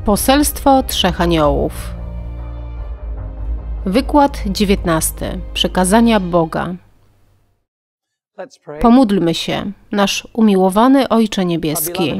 Poselstwo trzech aniołów. Wykład 19. Przykazania Boga. Pomódlmy się, nasz umiłowany Ojcze Niebieski.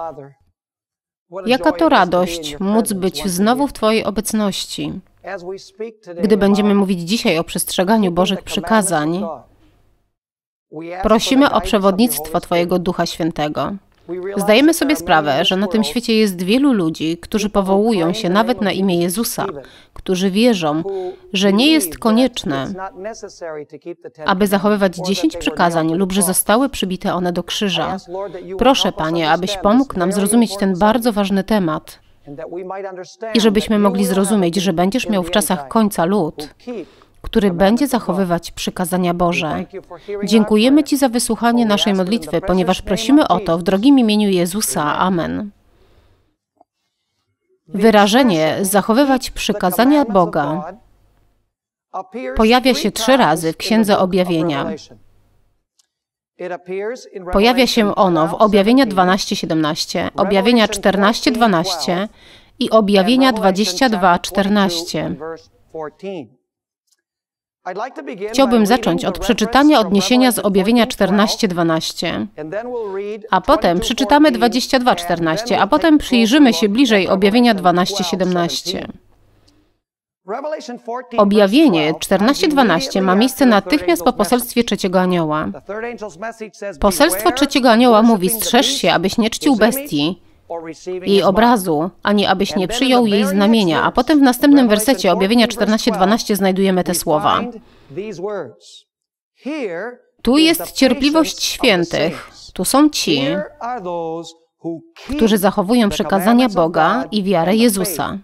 Jaka to radość móc być znowu w Twojej obecności. Gdy będziemy mówić dzisiaj o przestrzeganiu Bożych przykazań, prosimy o przewodnictwo Twojego Ducha Świętego. Zdajemy sobie sprawę, że na tym świecie jest wielu ludzi, którzy powołują się nawet na imię Jezusa, którzy wierzą, że nie jest konieczne, aby zachowywać 10 przykazań lub że zostały przybite one do krzyża. Proszę, Panie, abyś pomógł nam zrozumieć ten bardzo ważny temat i żebyśmy mogli zrozumieć, że będziesz miał w czasach końca lud, który będzie zachowywać przykazania Boże. Dziękujemy Ci za wysłuchanie naszej modlitwy, ponieważ prosimy o to w drogim imieniu Jezusa. Amen. Wyrażenie zachowywać przykazania Boga pojawia się 3 razy w Księdze Objawienia. Pojawia się ono w Objawienia 12:17, Objawienia 14:12 i Objawienia 22:14. Chciałbym zacząć od przeczytania odniesienia z Objawienia 14:12, a potem przeczytamy 22:14, a potem przyjrzymy się bliżej Objawienia 12:17. Objawienie 14:12 ma miejsce natychmiast po poselstwie trzeciego anioła. Poselstwo trzeciego anioła mówi: strzeż się, abyś nie czcił bestii, jej obrazu, ani abyś nie przyjął jej znamienia. A potem w następnym wersecie Objawienia 14:12 znajdujemy te słowa. Tu jest cierpliwość świętych, tu są ci, którzy zachowują przykazania Boga i wiarę Jezusa.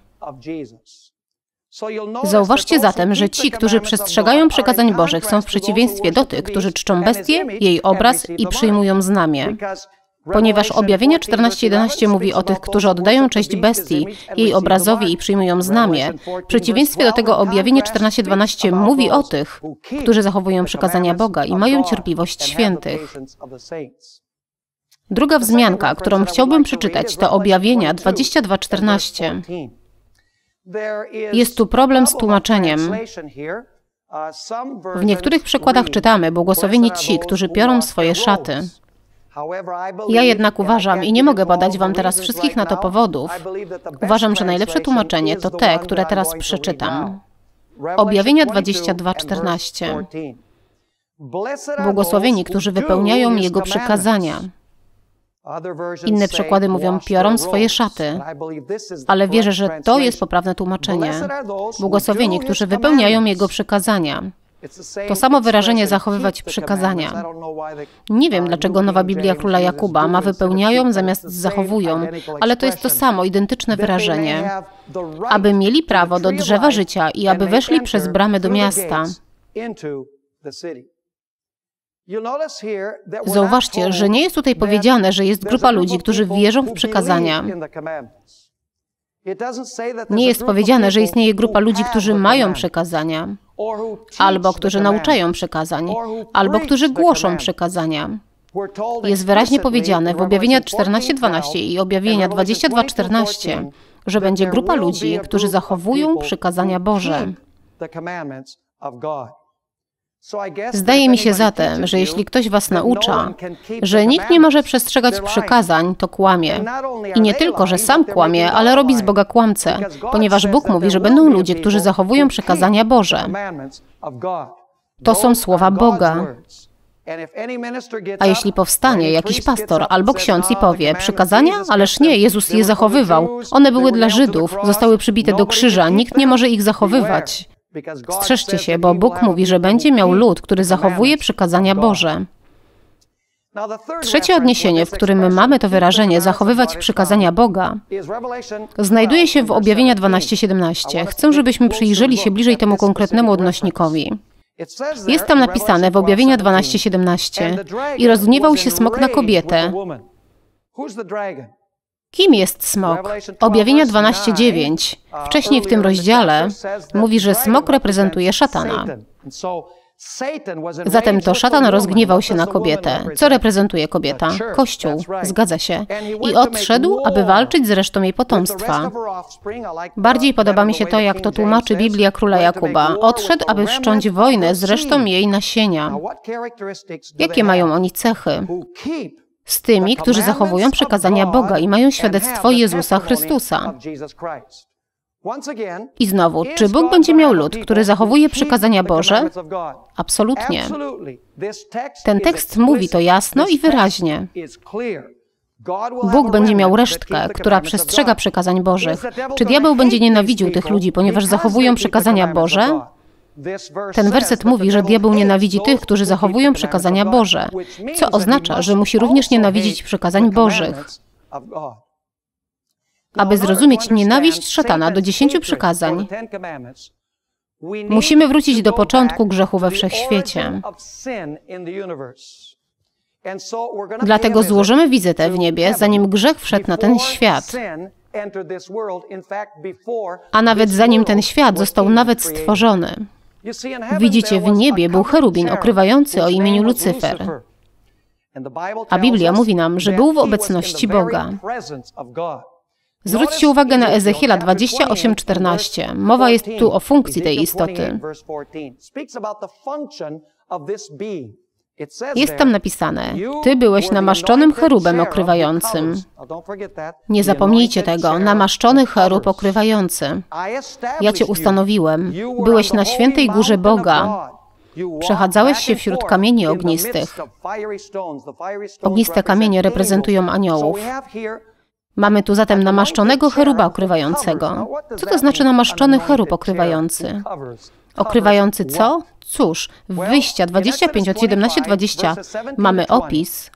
Zauważcie zatem, że ci, którzy przestrzegają przykazań Bożych, są w przeciwieństwie do tych, którzy czczą bestię, jej obraz i przyjmują znamię. Ponieważ Objawienie 14:11 mówi o tych, którzy oddają cześć bestii, jej obrazowi i przyjmują znamię, w przeciwieństwie do tego Objawienie 14:12 mówi o tych, którzy zachowują przykazania Boga i mają cierpliwość świętych. Druga wzmianka, którą chciałbym przeczytać, to Objawienia 22:14. Jest tu problem z tłumaczeniem. W niektórych przekładach czytamy: błogosławieni ci, którzy piorą swoje szaty. Ja jednak uważam, i nie mogę podać Wam teraz wszystkich na to powodów, uważam, że najlepsze tłumaczenie to te, które teraz przeczytam. Objawienia 22:14. Błogosławieni, którzy wypełniają Jego przykazania. Inne przekłady mówią: piorą swoje szaty, ale wierzę, że to jest poprawne tłumaczenie. Błogosławieni, którzy wypełniają Jego przykazania. To samo wyrażenie zachowywać przykazania. Nie wiem, dlaczego Nowa Biblia Króla Jakuba ma wypełniają zamiast zachowują, ale to jest to samo, identyczne wyrażenie. Aby mieli prawo do drzewa życia i aby weszli przez bramy do miasta. Zauważcie, że nie jest tutaj powiedziane, że jest grupa ludzi, którzy wierzą w przykazania. Nie jest powiedziane, że istnieje grupa ludzi, którzy mają przykazania, albo którzy nauczają przykazań, albo którzy głoszą przykazania. Jest wyraźnie powiedziane w Objawienia 14:12 i Objawienia 22:14, że będzie grupa ludzi, którzy zachowują przykazania Boże. Zdaje mi się zatem, że jeśli ktoś was naucza, że nikt nie może przestrzegać przykazań, to kłamie. I nie tylko, że sam kłamie, ale robi z Boga kłamcę, ponieważ Bóg mówi, że będą ludzie, którzy zachowują przykazania Boże. To są słowa Boga. A jeśli powstanie jakiś pastor albo ksiądz i powie: przykazania? Ależ nie, Jezus je zachowywał. One były dla Żydów, zostały przybite do krzyża, nikt nie może ich zachowywać. Strzeżcie się, bo Bóg mówi, że będzie miał lud, który zachowuje przykazania Boże. Trzecie odniesienie, w którym mamy to wyrażenie zachowywać przykazania Boga, znajduje się w Objawienia 12:17. Chcę, żebyśmy przyjrzeli się bliżej temu konkretnemu odnośnikowi. Jest tam napisane w Objawienia 12:17: i rozgniewał się smok na kobietę. Kim jest smok? Objawienia 12:9. Wcześniej w tym rozdziale mówi, że smok reprezentuje szatana. Zatem to szatan rozgniewał się na kobietę. Co reprezentuje kobieta? Kościół. Zgadza się. I odszedł, aby walczyć z resztą jej potomstwa. Bardziej podoba mi się to, jak to tłumaczy Biblia Króla Jakuba. Odszedł, aby wszcząć wojnę z resztą jej nasienia. Jakie mają oni cechy? Z tymi, którzy zachowują przykazania Boga i mają świadectwo Jezusa Chrystusa. I znowu, czy Bóg będzie miał lud, który zachowuje przykazania Boże? Absolutnie. Ten tekst mówi to jasno i wyraźnie. Bóg będzie miał resztkę, która przestrzega przykazań Bożych. Czy diabeł będzie nienawidził tych ludzi, ponieważ zachowują przykazania Boże? Ten werset mówi, że diabeł nienawidzi tych, którzy zachowują przykazania Boże, co oznacza, że musi również nienawidzić przykazań Bożych. Aby zrozumieć nienawiść szatana do 10 przykazań, musimy wrócić do początku grzechu we wszechświecie. Dlatego złożymy wizytę w niebie, zanim grzech wszedł na ten świat, a nawet zanim ten świat został nawet stworzony. Widzicie, w niebie był cherubin okrywający o imieniu Lucyfer. A Biblia mówi nam, że był w obecności Boga. Zwróćcie uwagę na Ezechiela 28:14. Mowa jest tu o funkcji tej istoty. Jest tam napisane: Ty byłeś namaszczonym cherubem okrywającym. Nie zapomnijcie tego, namaszczony cherub okrywający. Ja Cię ustanowiłem. Byłeś na świętej górze Boga. Przechadzałeś się wśród kamieni ognistych. Ogniste kamienie reprezentują aniołów. Mamy tu zatem namaszczonego cheruba okrywającego. Co to znaczy namaszczony cherub okrywający? Okrywający co? Cóż, w Wyjścia 25 od 17-20 mamy opis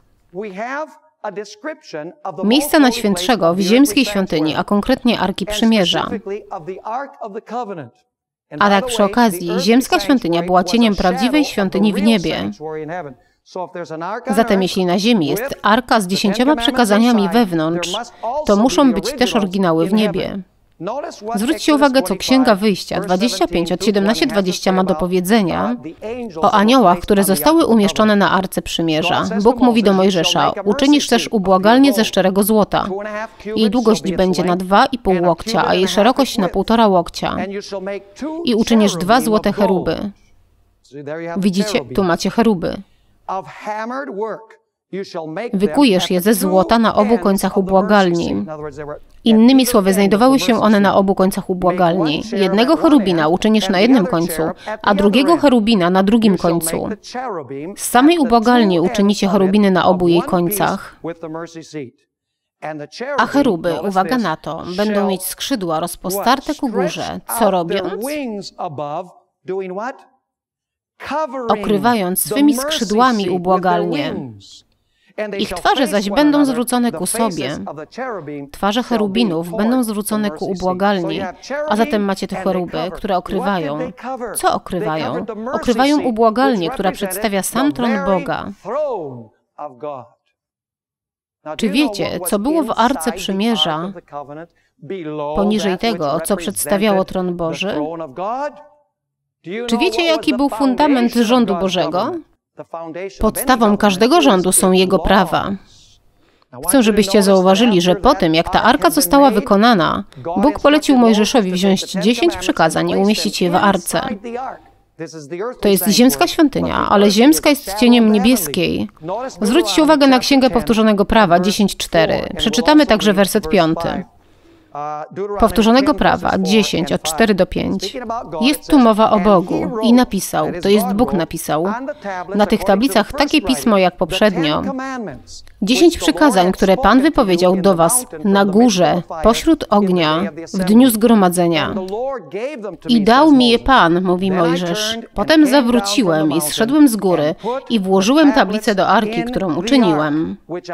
miejsca Najświętszego w ziemskiej świątyni, a konkretnie Arki Przymierza. A tak przy okazji, ziemska świątynia była cieniem prawdziwej świątyni w niebie. Zatem jeśli na ziemi jest Arka z 10 przykazaniami wewnątrz, to muszą być też oryginały w niebie. Zwróćcie uwagę, co Księga Wyjścia 25 od 17-20 ma do powiedzenia o aniołach, które zostały umieszczone na Arce Przymierza. Bóg mówi do Mojżesza: uczynisz też ubłagalnię ze szczerego złota. Jej długość będzie na 2,5 łokcia, a jej szerokość na 1,5 łokcia. I uczynisz 2 złote cheruby. Widzicie, tu macie cheruby. Wykujesz je ze złota na obu końcach ubłagalni. Innymi słowy, znajdowały się one na obu końcach ubłagalni. Jednego cherubina uczynisz na jednym końcu, a drugiego cherubina na drugim końcu. Z samej ubłagalni uczynicie cherubiny na obu jej końcach. A cheruby, uwaga na to, będą mieć skrzydła rozpostarte ku górze, co robiąc? Okrywając swymi skrzydłami ubłagalnię. Ich twarze zaś będą zwrócone ku sobie. Twarze cherubinów będą zwrócone ku ubłagalni, a zatem macie te cheruby, które okrywają. Co okrywają? Okrywają ubłagalnię, która przedstawia sam tron Boga. Czy wiecie, co było w Arce Przymierza poniżej tego, co przedstawiało tron Boży? Czy wiecie, jaki był fundament rządu Bożego? Podstawą każdego rządu są Jego prawa. Chcę, żebyście zauważyli, że po tym, jak ta arka została wykonana, Bóg polecił Mojżeszowi wziąć 10 przykazań i umieścić je w arce. To jest ziemska świątynia, ale ziemska jest cieniem niebieskiej. Zwróćcie uwagę na Księgę Powtórzonego Prawa 10:4. Przeczytamy także werset 5. Powtórzonego Prawa 10 od 4 do 5. Jest tu mowa o Bogu i napisał, to jest Bóg napisał, na tych tablicach takie pismo jak poprzednio. 10 przykazań, które Pan wypowiedział do was na górze, pośród ognia, w dniu zgromadzenia. I dał mi je Pan, mówi Mojżesz. Potem zawróciłem i zszedłem z góry i włożyłem tablicę do arki, którą uczyniłem.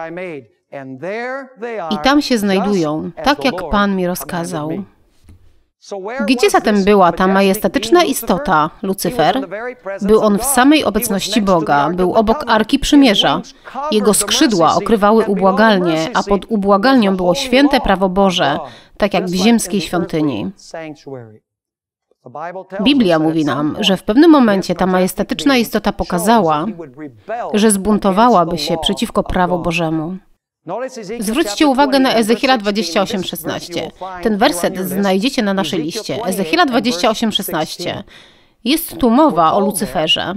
I tam się znajdują, tak jak Pan mi rozkazał. Gdzie zatem była ta majestatyczna istota, Lucyfer? Był on w samej obecności Boga, był obok Arki Przymierza. Jego skrzydła okrywały ubłagalnię, a pod ubłagalnią było święte prawo Boże, tak jak w ziemskiej świątyni. Biblia mówi nam, że w pewnym momencie ta majestatyczna istota pokazała, że zbuntowałaby się przeciwko prawu Bożemu. Zwróćcie uwagę na Ezechiela 28:16. Ten werset znajdziecie na naszej liście. Ezechiela 28:16. Jest tu mowa o Lucyferze.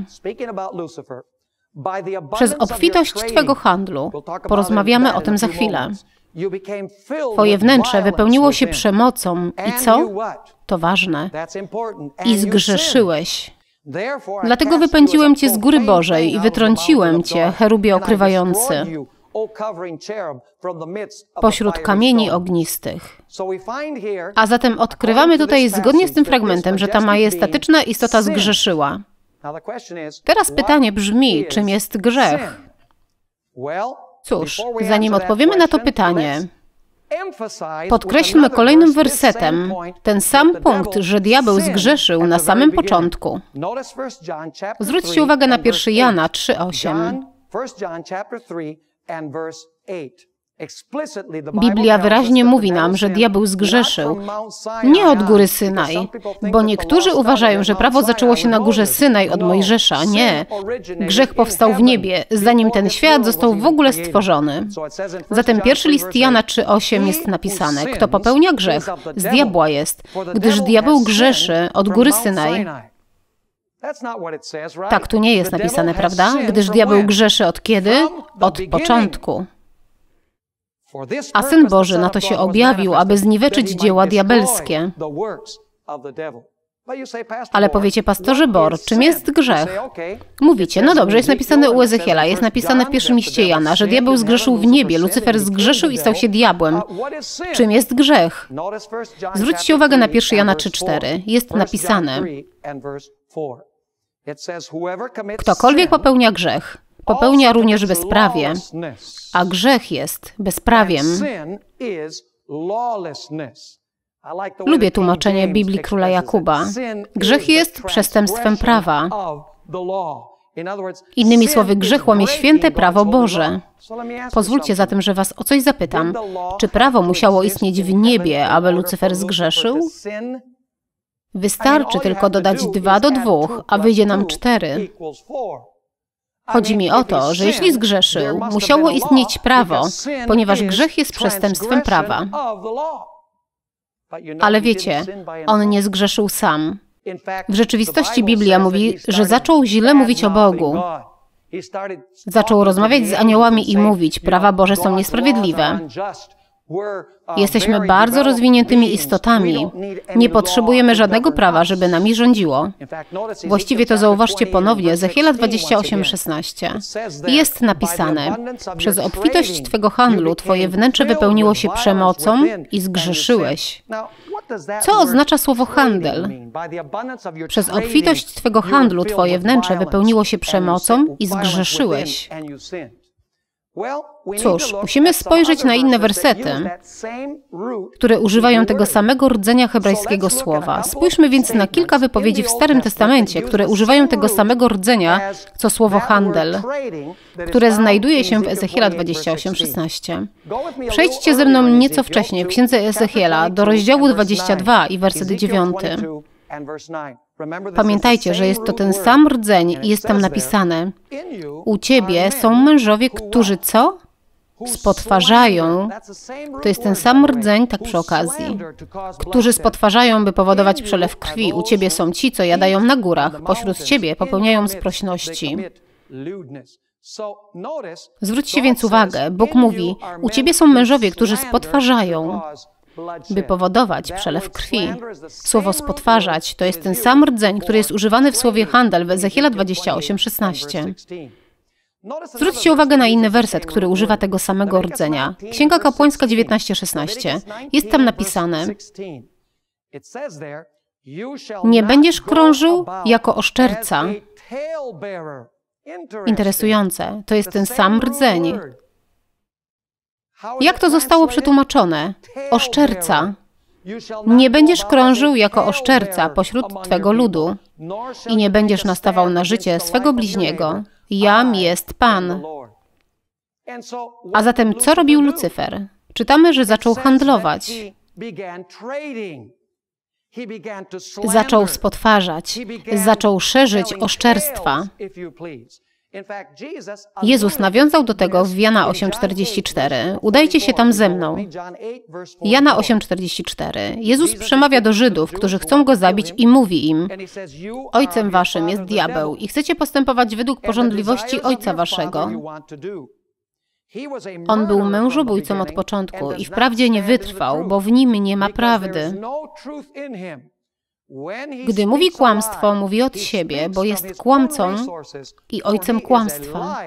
Przez obfitość Twego handlu, porozmawiamy o tym za chwilę, Twoje wnętrze wypełniło się przemocą i co? To ważne. I zgrzeszyłeś. Dlatego wypędziłem Cię z góry Bożej i wytrąciłem Cię, cherubie okrywający, pośród kamieni ognistych. A zatem odkrywamy tutaj, zgodnie z tym fragmentem, że ta majestatyczna istota zgrzeszyła. Teraz pytanie brzmi, czym jest grzech? Cóż, zanim odpowiemy na to pytanie, podkreślmy kolejnym wersetem ten sam punkt, że diabeł zgrzeszył na samym początku. Zwróćcie uwagę na 1 Jana 3:8. Biblia wyraźnie mówi nam, że diabeł zgrzeszył nie od góry Synaj, bo niektórzy uważają, że prawo zaczęło się na górze Synaj od Mojżesza. Nie. Grzech powstał w niebie, zanim ten świat został w ogóle stworzony. Zatem pierwszy list Jana 3:8 jest napisane: kto popełnia grzech, z diabła jest, gdyż diabeł grzeszy od góry Synaj. Tak tu nie jest napisane, prawda? Gdyż diabeł grzeszy od kiedy? Od początku. A Syn Boży na to się objawił, aby zniweczyć dzieła diabelskie. Ale powiecie, pastorze Bor, czym jest grzech? Mówicie, no dobrze, jest napisane u Ezechiela, jest napisane w pierwszym liście Jana, że diabeł zgrzeszył w niebie, Lucyfer zgrzeszył i stał się diabłem. Czym jest grzech? Zwróćcie uwagę na 1 Jana 3:4. Jest napisane: ktokolwiek popełnia grzech, popełnia również bezprawie, a grzech jest bezprawiem. Lubię tłumaczenie Biblii Króla Jakuba. Grzech jest przestępstwem prawa. Innymi słowy, grzech łamie święte prawo Boże. Pozwólcie zatem, że was o coś zapytam. Czy prawo musiało istnieć w niebie, aby Lucyfer zgrzeszył? Wystarczy tylko dodać 2 do 2, a wyjdzie nam 4. Chodzi mi o to, że jeśli zgrzeszył, musiało istnieć prawo, ponieważ grzech jest przestępstwem prawa. Ale wiecie, on nie zgrzeszył sam. W rzeczywistości Biblia mówi, że zaczął źle mówić o Bogu. Zaczął rozmawiać z aniołami i mówić: prawa Boże są niesprawiedliwe. Jesteśmy bardzo rozwiniętymi istotami. Nie potrzebujemy żadnego prawa, żeby nami rządziło. Właściwie to zauważcie ponownie, Ezechiela 28:16. Jest napisane: przez obfitość Twego handlu Twoje wnętrze wypełniło się przemocą i zgrzeszyłeś. Co oznacza słowo handel? Przez obfitość Twego handlu Twoje wnętrze wypełniło się przemocą i zgrzeszyłeś. Cóż, musimy spojrzeć na inne wersety, które używają tego samego rdzenia hebrajskiego słowa. Spójrzmy więc na kilka wypowiedzi w Starym Testamencie, które używają tego samego rdzenia, co słowo handel, które znajduje się w Ezechiela 28:16. Przejdźcie ze mną nieco wcześniej w Księdze Ezechiela do rozdziału 22 i werset 9. Pamiętajcie, że jest to ten sam rdzeń i jest tam napisane: u Ciebie są mężowie, którzy co? Spotwarzają. To jest ten sam rdzeń, tak przy okazji. Którzy spotwarzają, by powodować przelew krwi. U Ciebie są ci, co jadają na górach. Pośród Ciebie popełniają sprośności. Zwróćcie więc uwagę, Bóg mówi: u Ciebie są mężowie, którzy spotwarzają, by powodować przelew krwi. Słowo spotwarzać to jest ten sam rdzeń, który jest używany w słowie handel w Ezechiela 28:16. Zwróćcie uwagę na inny werset, który używa tego samego rdzenia. Księga Kapłańska 19:16. Jest tam napisane: nie będziesz krążył jako oszczerca. Interesujące, to jest ten sam rdzeń. Jak to zostało przetłumaczone? Oszczerca. Nie będziesz krążył jako oszczerca pośród Twego ludu i nie będziesz nastawał na życie swego bliźniego. Jam jest Pan. A zatem co robił Lucyfer? Czytamy, że zaczął handlować. Zaczął spotwarzać, zaczął szerzyć oszczerstwa. Jezus nawiązał do tego w Jana 8,44. Udajcie się tam ze mną. Jana 8,44. Jezus przemawia do Żydów, którzy chcą Go zabić i mówi im: Ojcem waszym jest diabeł i chcecie postępować według pożądliwości ojca waszego. On był mężobójcą od początku i wprawdzie nie wytrwał, bo w nim nie ma prawdy. Gdy mówi kłamstwo, mówi od siebie, bo jest kłamcą i ojcem kłamstwa.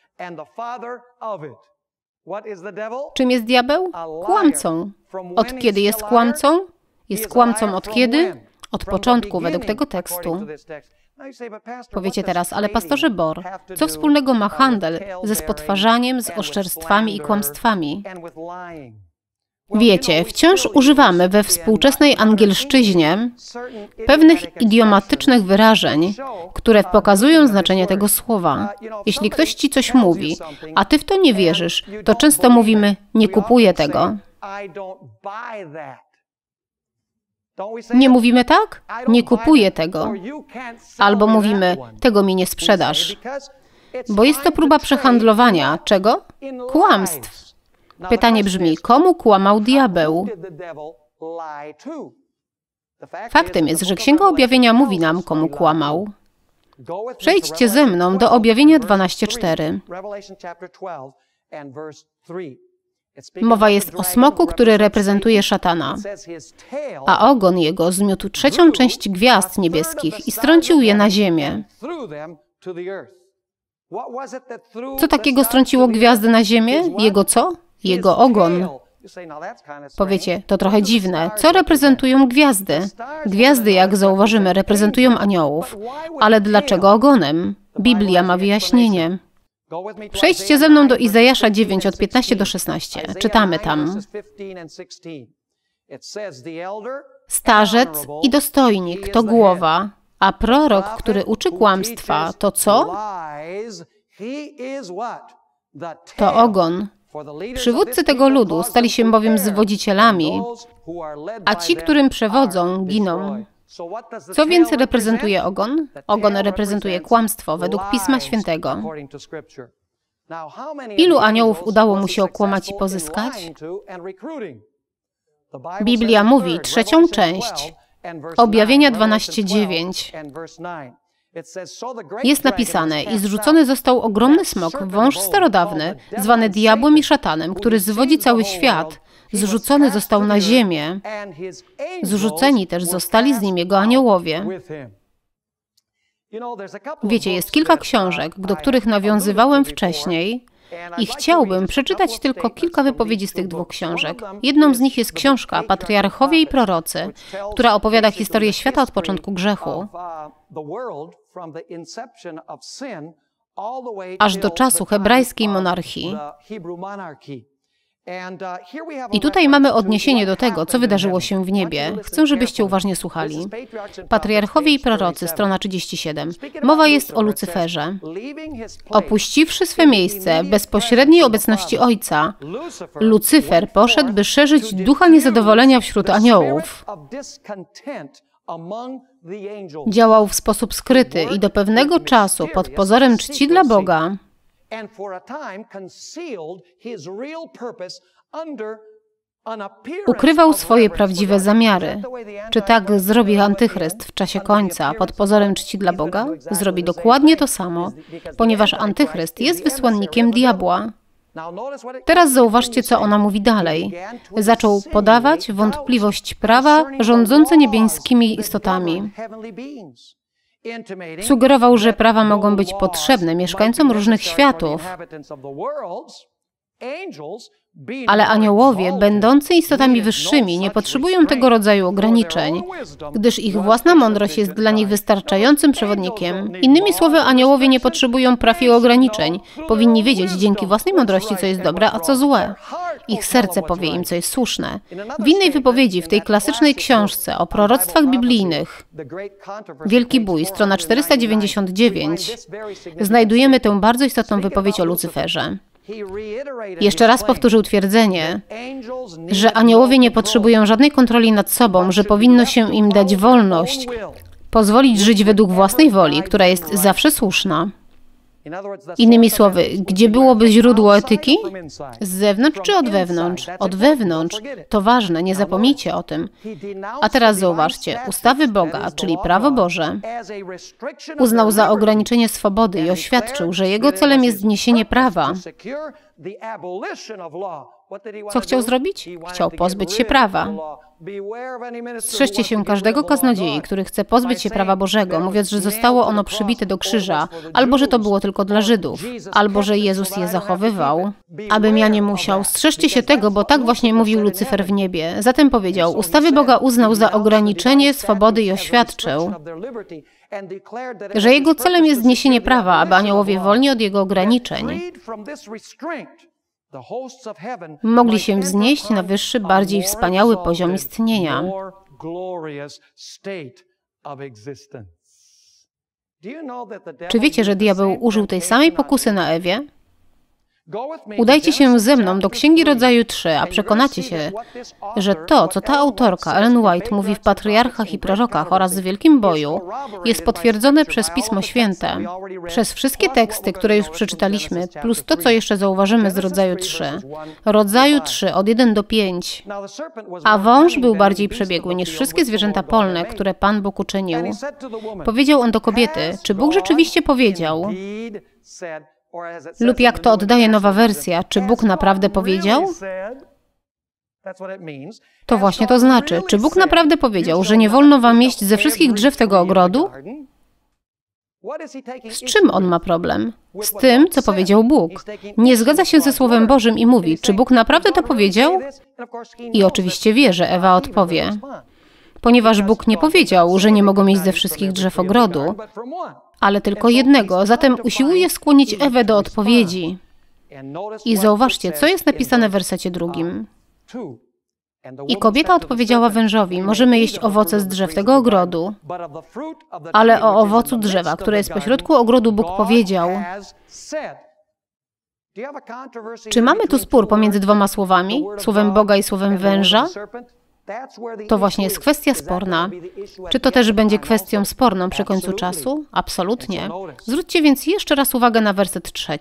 Czym jest diabeł? Kłamcą. Od kiedy jest kłamcą? Jest kłamcą od kiedy? Od początku, według tego tekstu. Powiecie teraz, ale pastorze Bor, co wspólnego ma handel ze spotwarzaniem, z oszczerstwami i kłamstwami? Wiecie, wciąż używamy we współczesnej angielszczyźnie pewnych idiomatycznych wyrażeń, które pokazują znaczenie tego słowa. Jeśli ktoś ci coś mówi, a ty w to nie wierzysz, to często mówimy: nie kupuję tego. Nie mówimy tak? Nie kupuję tego. Albo mówimy: tego mi nie sprzedasz. Bo jest to próba przehandlowania. Czego? Kłamstw. Pytanie brzmi: komu kłamał diabeł? Faktem jest, że Księga Objawienia mówi nam, komu kłamał. Przejdźcie ze mną do Objawienia 12:4. Mowa jest o smoku, który reprezentuje szatana, a ogon jego zmiótł trzecią część gwiazd niebieskich i strącił je na ziemię. Co takiego strąciło gwiazdy na ziemię? Jego co? Jego ogon. Powiecie, to trochę dziwne. Co reprezentują gwiazdy? Gwiazdy, jak zauważymy, reprezentują aniołów. Ale dlaczego ogonem? Biblia ma wyjaśnienie. Przejdźcie ze mną do Izajasza 9, od 15 do 16. Czytamy tam: Starzec i dostojnik to głowa, a prorok, który uczy kłamstwa, to co? To ogon. Przywódcy tego ludu stali się bowiem zwodzicielami, a ci, którym przewodzą, giną. Co więc reprezentuje ogon? Ogon reprezentuje kłamstwo według Pisma Świętego. Ilu aniołów udało mu się okłamać i pozyskać? Biblia mówi, trzecią część, Objawienia 12:9. Jest napisane: i zrzucony został ogromny smok, wąż starodawny, zwany diabłem i szatanem, który zwodzi cały świat. Zrzucony został na ziemię. Zrzuceni też zostali z nim jego aniołowie. Wiecie, jest kilka książek, do których nawiązywałem wcześniej i chciałbym przeczytać tylko kilka wypowiedzi z tych dwóch książek. Jedną z nich jest książka Patriarchowie i prorocy, która opowiada historię świata od początku grzechu, aż do czasu hebrajskiej monarchii. I tutaj mamy odniesienie do tego, co wydarzyło się w niebie. Chcę, żebyście uważnie słuchali. Patriarchowie i prorocy, strona 37. Mowa jest o Lucyferze. Opuściwszy swe miejsce w bezpośredniej obecności Ojca, Lucyfer poszedł, by szerzyć ducha niezadowolenia wśród aniołów. Działał w sposób skryty i do pewnego czasu pod pozorem czci dla Boga ukrywał swoje prawdziwe zamiary. Czy tak zrobi Antychryst w czasie końca pod pozorem czci dla Boga? Zrobi dokładnie to samo, ponieważ Antychryst jest wysłannikiem diabła. Teraz zauważcie, co ona mówi dalej. Zaczął podawać wątpliwość prawa rządzące niebieskimi istotami. Sugerował, że prawa mogą być potrzebne mieszkańcom różnych światów, ale aniołowie, będący istotami wyższymi, nie potrzebują tego rodzaju ograniczeń, gdyż ich własna mądrość jest dla nich wystarczającym przewodnikiem. Innymi słowy, aniołowie nie potrzebują praw i ograniczeń. Powinni wiedzieć dzięki własnej mądrości, co jest dobre, a co złe. Ich serce powie im, co jest słuszne. W innej wypowiedzi, w tej klasycznej książce o proroctwach biblijnych, Wielki Bój, strona 499, znajdujemy tę bardzo istotną wypowiedź o Lucyferze. Jeszcze raz powtórzył twierdzenie, że aniołowie nie potrzebują żadnej kontroli nad sobą, że powinno się im dać wolność, pozwolić żyć według własnej woli, która jest zawsze słuszna. Innymi słowy, gdzie byłoby źródło etyki? Z zewnątrz czy od wewnątrz? Od wewnątrz. To ważne, nie zapomnijcie o tym. A teraz zauważcie, ustawy Boga, czyli prawo Boże, uznał za ograniczenie swobody i oświadczył, że jego celem jest zniesienie prawa. Co chciał zrobić? Chciał pozbyć się prawa. Strzeżcie się każdego kaznodziei, który chce pozbyć się prawa Bożego, mówiąc, że zostało ono przybite do krzyża, albo że to było tylko dla Żydów, albo że Jezus je zachowywał, abym ja nie musiał. Strzeżcie się tego, bo tak właśnie mówił Lucyfer w niebie. Zatem powiedział, ustawy Boga uznał za ograniczenie swobody i oświadczył, że jego celem jest zniesienie prawa, aby aniołowie wolni od jego ograniczeń mogli się wznieść na wyższy, bardziej wspaniały poziom istnienia. Czy wiecie, że diabeł użył tej samej pokusy na Ewie? Udajcie się ze mną do Księgi Rodzaju 3, a przekonacie się, że to, co ta autorka Ellen White mówi w Patriarchach i Prorokach oraz w Wielkim Boju, jest potwierdzone przez Pismo Święte, przez wszystkie teksty, które już przeczytaliśmy, plus to, co jeszcze zauważymy z Rodzaju 3. Rodzaju 3 od 1 do 5. A wąż był bardziej przebiegły niż wszystkie zwierzęta polne, które Pan Bóg uczynił. Powiedział on do kobiety, czy Bóg rzeczywiście powiedział? Lub jak to oddaje nowa wersja, czy Bóg naprawdę powiedział? To właśnie to znaczy, czy Bóg naprawdę powiedział, że nie wolno wam jeść ze wszystkich drzew tego ogrodu? Z czym on ma problem? Z tym, co powiedział Bóg. Nie zgadza się ze Słowem Bożym i mówi, czy Bóg naprawdę to powiedział? I oczywiście wie, że Ewa odpowie. Ponieważ Bóg nie powiedział, że nie mogą jeść ze wszystkich drzew ogrodu, ale tylko jednego, zatem usiłuje skłonić Ewę do odpowiedzi. I zauważcie, co jest napisane w wersecie 2. I kobieta odpowiedziała wężowi, możemy jeść owoce z drzew tego ogrodu, ale o owocu drzewa, które jest pośrodku ogrodu, Bóg powiedział. Czy mamy tu spór pomiędzy dwoma słowami, słowem Boga i słowem węża? To właśnie jest kwestia sporna. Czy to też będzie kwestią sporną przy końcu czasu? Absolutnie. Zwróćcie więc jeszcze raz uwagę na werset 3.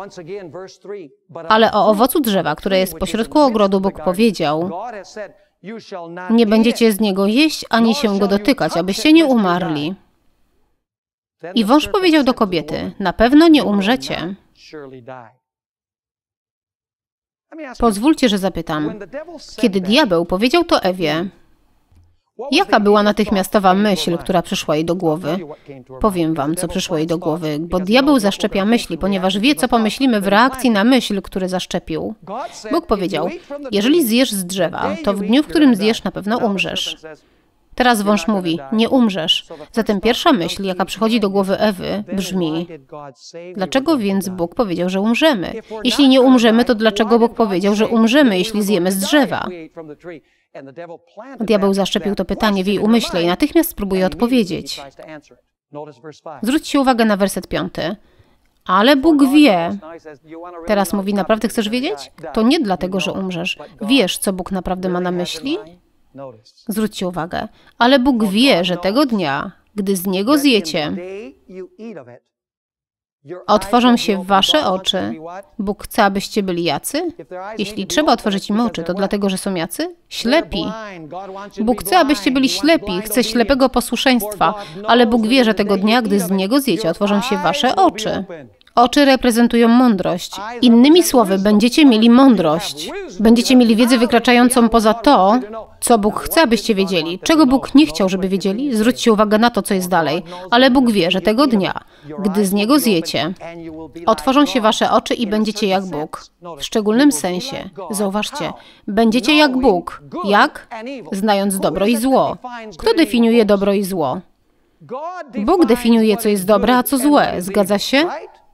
Ale o owocu drzewa, które jest pośrodku ogrodu, Bóg powiedział, nie będziecie z niego jeść, ani się go dotykać, abyście nie umarli. I wąż powiedział do kobiety, na pewno nie umrzecie. Pozwólcie, że zapytam, kiedy diabeł powiedział to Ewie, jaka była natychmiastowa myśl, która przyszła jej do głowy? Powiem wam, co przyszło jej do głowy, bo diabeł zaszczepia myśli, ponieważ wie, co pomyślimy w reakcji na myśl, który zaszczepił. Bóg powiedział, jeżeli zjesz z drzewa, to w dniu, w którym zjesz, na pewno umrzesz. Teraz wąż mówi, nie umrzesz. Zatem pierwsza myśl, jaka przychodzi do głowy Ewy, brzmi, dlaczego więc Bóg powiedział, że umrzemy? Jeśli nie umrzemy, to dlaczego Bóg powiedział, że umrzemy, jeśli zjemy z drzewa? Diabeł zaszczepił to pytanie w jej umyśle i natychmiast spróbuje odpowiedzieć. Zwróćcie uwagę na werset 5. Ale Bóg wie. Teraz mówi, naprawdę chcesz wiedzieć? To nie dlatego, że umrzesz. Wiesz, co Bóg naprawdę ma na myśli? Zwróćcie uwagę. Ale Bóg wie, że tego dnia, gdy z niego zjecie, otworzą się wasze oczy. Bóg chce, abyście byli jacy? Jeśli trzeba otworzyć im oczy, to dlatego, że są jacy? Ślepi. Bóg chce, abyście byli ślepi. Chce ślepego posłuszeństwa. Ale Bóg wie, że tego dnia, gdy z niego zjecie, otworzą się wasze oczy. Oczy reprezentują mądrość. Innymi słowy, będziecie mieli mądrość. Będziecie mieli wiedzę wykraczającą poza to, co Bóg chce, abyście wiedzieli. Czego Bóg nie chciał, żeby wiedzieli? Zwróćcie uwagę na to, co jest dalej. Ale Bóg wie, że tego dnia, gdy z niego zjecie, otworzą się wasze oczy i będziecie jak Bóg. W szczególnym sensie. Zauważcie, będziecie jak Bóg. Jak? Znając dobro i zło. Kto definiuje dobro i zło? Bóg definiuje, co jest dobre, a co złe. Zgadza się?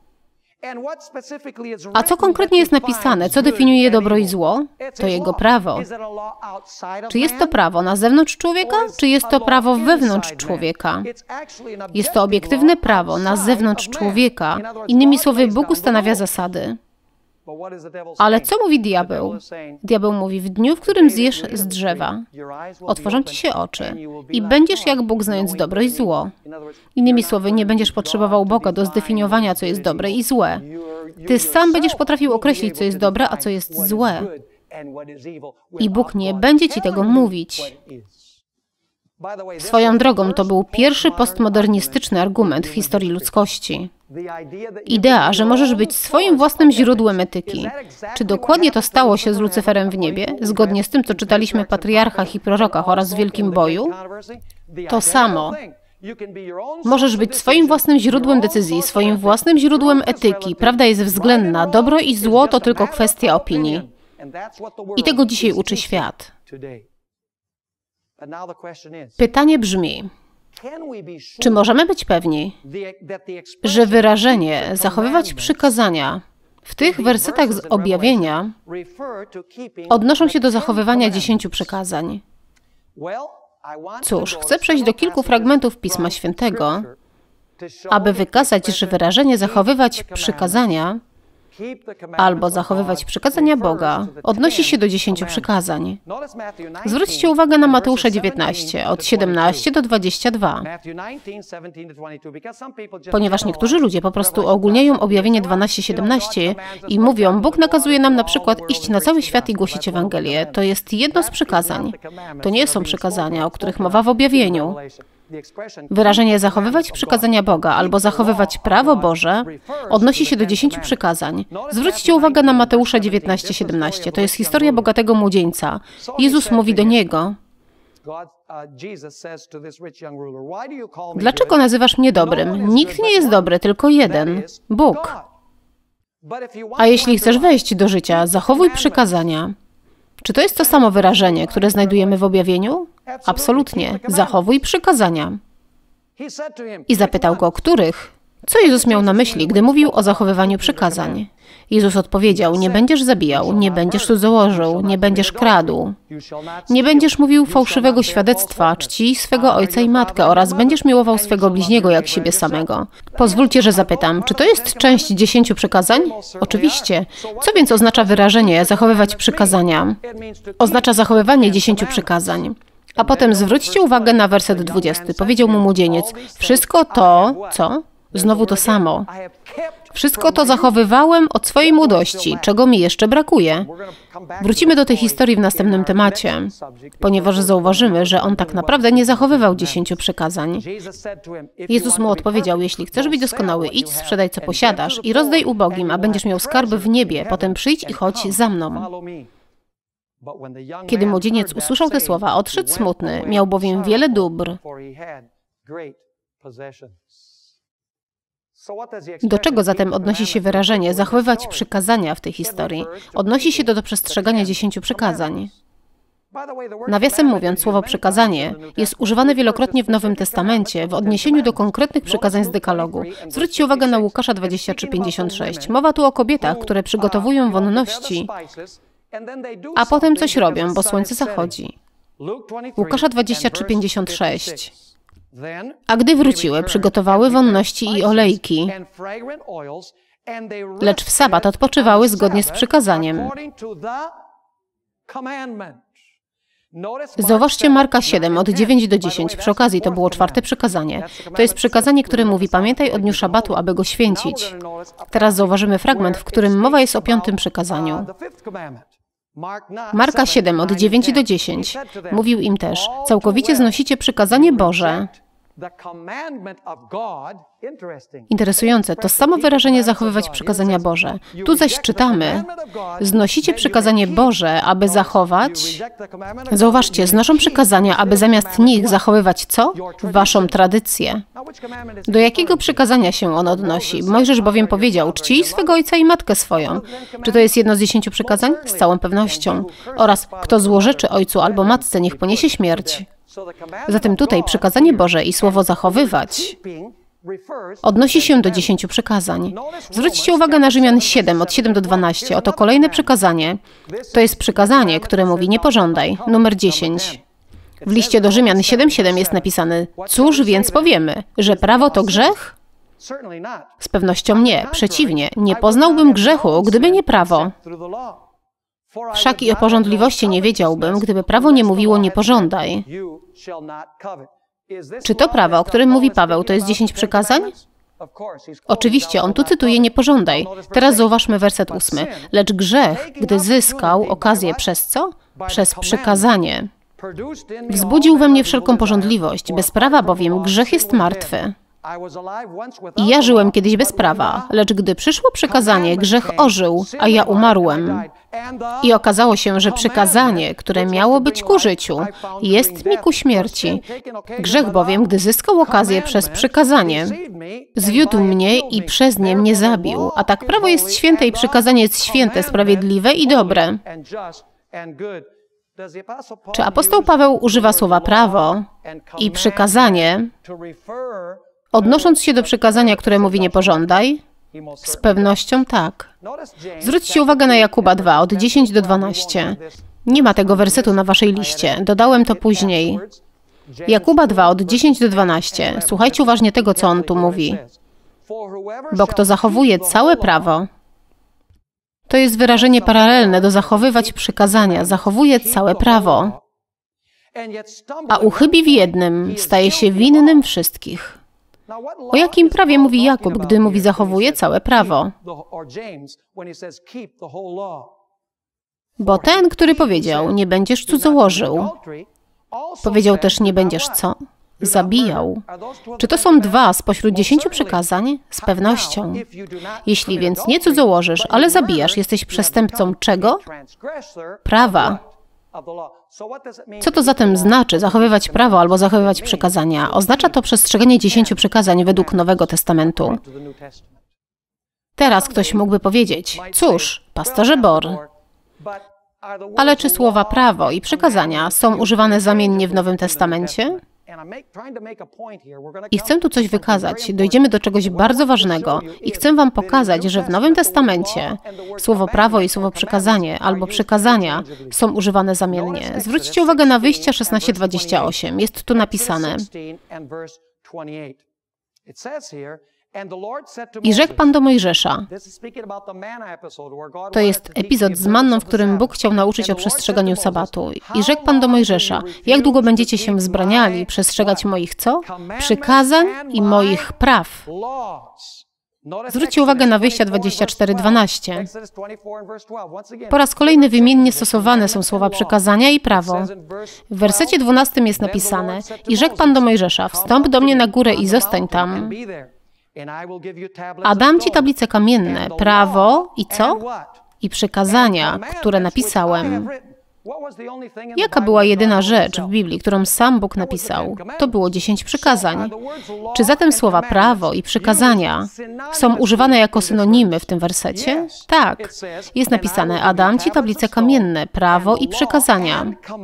A co konkretnie jest napisane? Co definiuje dobro i zło? To Jego prawo. Czy jest to prawo na zewnątrz człowieka, czy jest to prawo wewnątrz człowieka? Jest to obiektywne prawo na zewnątrz człowieka. Innymi słowy, Bóg ustanawia zasady. Ale co mówi diabeł? Diabeł mówi, w dniu, w którym zjesz z drzewa, otworzą ci się oczy i będziesz jak Bóg, znając dobro i zło. Innymi słowy, nie będziesz potrzebował Boga do zdefiniowania, co jest dobre i złe. Ty sam będziesz potrafił określić, co jest dobre, a co jest złe. I Bóg nie będzie ci tego mówić. Swoją drogą, to był pierwszy postmodernistyczny argument w historii ludzkości. Idea, że możesz być swoim własnym źródłem etyki. Czy dokładnie to stało się z Lucyferem w niebie, zgodnie z tym, co czytaliśmy w Patriarchach i Prorokach oraz w Wielkim Boju? To samo. Możesz być swoim własnym źródłem decyzji, swoim własnym źródłem etyki. Prawda jest względna. Dobro i zło to tylko kwestia opinii. I tego dzisiaj uczy świat. Pytanie brzmi, czy możemy być pewni, że wyrażenie zachowywać przykazania w tych wersetach z Objawienia odnoszą się do zachowywania 10 przykazań? Cóż, chcę przejść do kilku fragmentów Pisma Świętego, aby wykazać, że wyrażenie zachowywać przykazania albo zachowywać przykazania Boga odnosi się do 10 przykazań. Zwróćcie uwagę na Mateusza 19, od 17 do 22. Ponieważ niektórzy ludzie po prostu ogólniają Objawienie 12:17 i mówią, Bóg nakazuje nam na przykład iść na cały świat i głosić Ewangelię. To jest jedno z przykazań. To nie są przykazania, o których mowa w Objawieniu. Wyrażenie zachowywać przykazania Boga albo zachowywać prawo Boże odnosi się do 10 przykazań. Zwróćcie uwagę na Mateusza 19:17. To jest historia bogatego młodzieńca. Jezus mówi do niego, dlaczego nazywasz mnie dobrym? Nikt nie jest dobry, tylko jeden, Bóg. A jeśli chcesz wejść do życia, zachowuj przykazania. Czy to jest to samo wyrażenie, które znajdujemy w Objawieniu? Absolutnie. Zachowuj przykazania. I zapytał go, których? Co Jezus miał na myśli, gdy mówił o zachowywaniu przykazań? Jezus odpowiedział, nie będziesz zabijał, nie będziesz cudzołożył, nie będziesz kradł, nie będziesz mówił fałszywego świadectwa, czci swego ojca i matkę oraz będziesz miłował swego bliźniego jak siebie samego. Pozwólcie, że zapytam, czy to jest część 10 przykazań? Oczywiście. Co więc oznacza wyrażenie zachowywać przykazania? Oznacza zachowywanie 10 przykazań. A potem zwróćcie uwagę na werset 20. Powiedział mu młodzieniec, wszystko to, co? Znowu to samo. Wszystko to zachowywałem od swojej młodości, czego mi jeszcze brakuje. Wrócimy do tej historii w następnym temacie, ponieważ zauważymy, że on tak naprawdę nie zachowywał 10 przykazań. Jezus mu odpowiedział, jeśli chcesz być doskonały, idź, sprzedaj co posiadasz i rozdaj ubogim, a będziesz miał skarby w niebie, potem przyjdź i chodź za mną. Kiedy młodzieniec usłyszał te słowa, odszedł smutny, miał bowiem wiele dóbr. Do czego zatem odnosi się wyrażenie zachowywać przykazania w tej historii? Odnosi się do przestrzegania 10 przykazań. Nawiasem mówiąc, słowo przykazanie jest używane wielokrotnie w Nowym Testamencie w odniesieniu do konkretnych przykazań z dekalogu. Zwróćcie uwagę na Łukasza 23:56. Mowa tu o kobietach, które przygotowują wonności, a potem coś robią, bo słońce zachodzi. Łukasza 23:56. A gdy wróciły, przygotowały wonności i olejki, lecz w sabat odpoczywały zgodnie z przykazaniem. Zauważcie Marka 7, od 9 do 10. Przy okazji to było 4. przykazanie. To jest przykazanie, które mówi, pamiętaj o dniu szabatu, aby go święcić. Teraz zauważymy fragment, w którym mowa jest o 5. przykazaniu. Marka 7, od 9 do 10. Mówił im też, całkowicie znosicie przykazanie Boże. Interesujące, to samo wyrażenie zachowywać przykazania Boże. Tu zaś czytamy, znosicie przykazanie Boże, aby zachować. Zauważcie, znoszą przykazania, aby zamiast nich zachowywać co? Waszą tradycję. Do jakiego przykazania się on odnosi? Mojżesz bowiem powiedział, czcij swego ojca i matkę swoją. Czy to jest jedno z 10 przykazań? Z całą pewnością. Oraz, kto złorzeczy ojcu albo matce, niech poniesie śmierć. Zatem tutaj przykazanie Boże i słowo zachowywać odnosi się do 10 przykazań. Zwróćcie uwagę na Rzymian 7, od 7 do 12. Oto kolejne przykazanie. To jest przykazanie, które mówi nie pożądaj. Numer 10. W liście do Rzymian 7:7 jest napisane, cóż więc powiemy, że prawo to grzech? Z pewnością nie, przeciwnie, nie poznałbym grzechu, gdyby nie prawo. Wszak i o pożądliwości nie wiedziałbym, gdyby prawo nie mówiło nie pożądaj. Czy to prawo, o którym mówi Paweł, to jest 10 przykazań? Oczywiście, on tu cytuje nie pożądaj. Teraz zauważmy werset 8. Lecz grzech, gdy zyskał okazję przez co? Przez przykazanie. Wzbudził we mnie wszelką pożądliwość, bez prawa bowiem grzech jest martwy. I ja żyłem kiedyś bez prawa, lecz gdy przyszło przykazanie, grzech ożył, a ja umarłem. I okazało się, że przykazanie, które miało być ku życiu, jest mi ku śmierci. Grzech bowiem, gdy zyskał okazję przez przykazanie, zwiódł mnie i przez nie mnie zabił. A tak prawo jest święte i przykazanie jest święte, sprawiedliwe i dobre. Czy apostoł Paweł używa słowa prawo i przykazanie, odnosząc się do przykazania, które mówi nie pożądaj? Z pewnością tak. Zwróćcie uwagę na Jakuba 2, od 10 do 12. Nie ma tego wersetu na waszej liście, dodałem to później. Jakuba 2, od 10 do 12. Słuchajcie uważnie tego, co on tu mówi. Bo kto zachowuje całe prawo, to jest wyrażenie paralelne do zachowywać przykazania, zachowuje całe prawo, a uchybi w jednym, staje się winnym wszystkich. O jakim prawie mówi Jakub, gdy mówi zachowuje całe prawo? Bo ten, który powiedział, nie będziesz cudzołożył, powiedział też, nie będziesz co? Zabijał. Czy to są 2 spośród 10 przykazań? Z pewnością. Jeśli więc nie cudzołożysz, ale zabijasz, jesteś przestępcą czego? Prawa. Co to zatem znaczy zachowywać prawo albo zachowywać przykazania? Oznacza to przestrzeganie 10 przykazań według Nowego Testamentu. Teraz ktoś mógłby powiedzieć, cóż, pastorze Bor, ale czy słowa prawo i przykazania są używane zamiennie w Nowym Testamencie? I chcę tu coś wykazać. Dojdziemy do czegoś bardzo ważnego i chcę wam pokazać, że w Nowym Testamencie słowo prawo i słowo przykazanie albo przykazania są używane zamiennie. Zwróćcie uwagę na Wyjścia 16:28. Jest tu napisane: i rzekł Pan do Mojżesza. To jest epizod z manną, w którym Bóg chciał nauczyć o przestrzeganiu sabatu. I rzekł Pan do Mojżesza, jak długo będziecie się wzbraniali przestrzegać moich co? Przykazań i moich praw. Zwróćcie uwagę na Wyjścia 24:12. Po raz kolejny wymiennie stosowane są słowa przykazania i prawo. W wersecie 12 jest napisane: i rzekł Pan do Mojżesza, wstąp do mnie na górę i zostań tam. A dam ci tablice kamienne, prawo i co? I przykazania, które napisałem. Jaka była jedyna rzecz w Biblii, którą sam Bóg napisał? To było 10 przykazań. Czy zatem słowa prawo i przykazania są używane jako synonimy w tym wersecie? Tak. Jest napisane, a dam ci tablice kamienne, prawo i przykazania,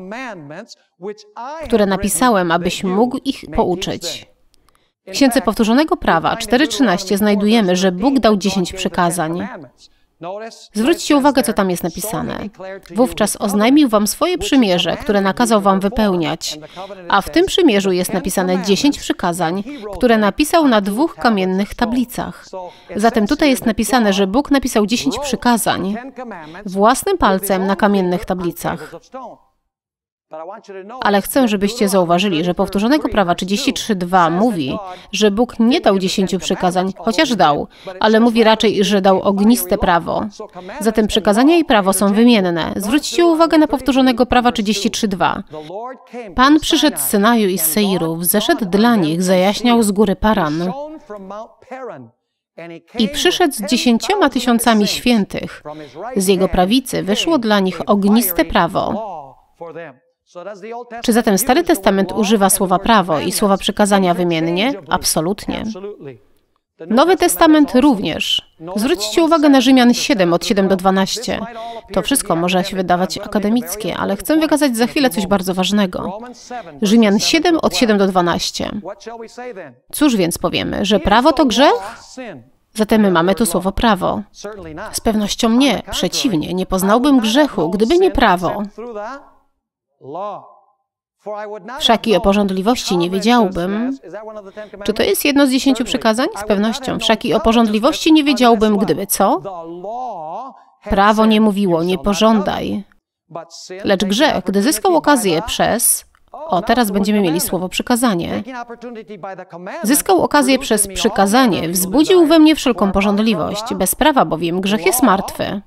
które napisałem, abyś mógł ich pouczyć. W Księdze Powtórzonego Prawa 4:13 znajdujemy, że Bóg dał 10 przykazań. Zwróćcie uwagę, co tam jest napisane. Wówczas oznajmił wam swoje przymierze, które nakazał wam wypełniać. A w tym przymierzu jest napisane 10 przykazań, które napisał na 2 kamiennych tablicach. Zatem tutaj jest napisane, że Bóg napisał 10 przykazań własnym palcem na kamiennych tablicach. Ale chcę, żebyście zauważyli, że Powtórzonego Prawa 33:2 mówi, że Bóg nie dał 10 przykazań, chociaż dał, ale mówi raczej, że dał ogniste prawo. Zatem przykazania i prawo są wymienne. Zwróćcie uwagę na Powtórzonego Prawa 33:2. Pan przyszedł z Synaju i z Seiru, wzeszedł dla nich, zajaśniał z góry Paran. I przyszedł z 10 000 świętych. Z jego prawicy wyszło dla nich ogniste prawo. Czy zatem Stary Testament używa słowa prawo i słowa przykazania wymiennie? Absolutnie. Nowy Testament również. Zwróćcie uwagę na Rzymian 7, od 7 do 12. To wszystko może się wydawać akademickie, ale chcę wykazać za chwilę coś bardzo ważnego. Rzymian 7, od 7 do 12. Cóż więc powiemy, że prawo to grzech? Zatem my mamy tu słowo prawo. Z pewnością nie, przeciwnie, nie poznałbym grzechu, gdyby nie prawo. Wszak i o pożądliwości nie wiedziałbym. Czy to jest jedno z 10 przykazań? Z pewnością. Wszak i o pożądliwości nie wiedziałbym, gdyby co? Prawo nie mówiło, nie pożądaj. Lecz grzech, gdy zyskał okazję przez... teraz będziemy mieli słowo przykazanie. Zyskał okazję przez przykazanie, wzbudził we mnie wszelką pożądliwość. Bez prawa bowiem grzech jest martwy.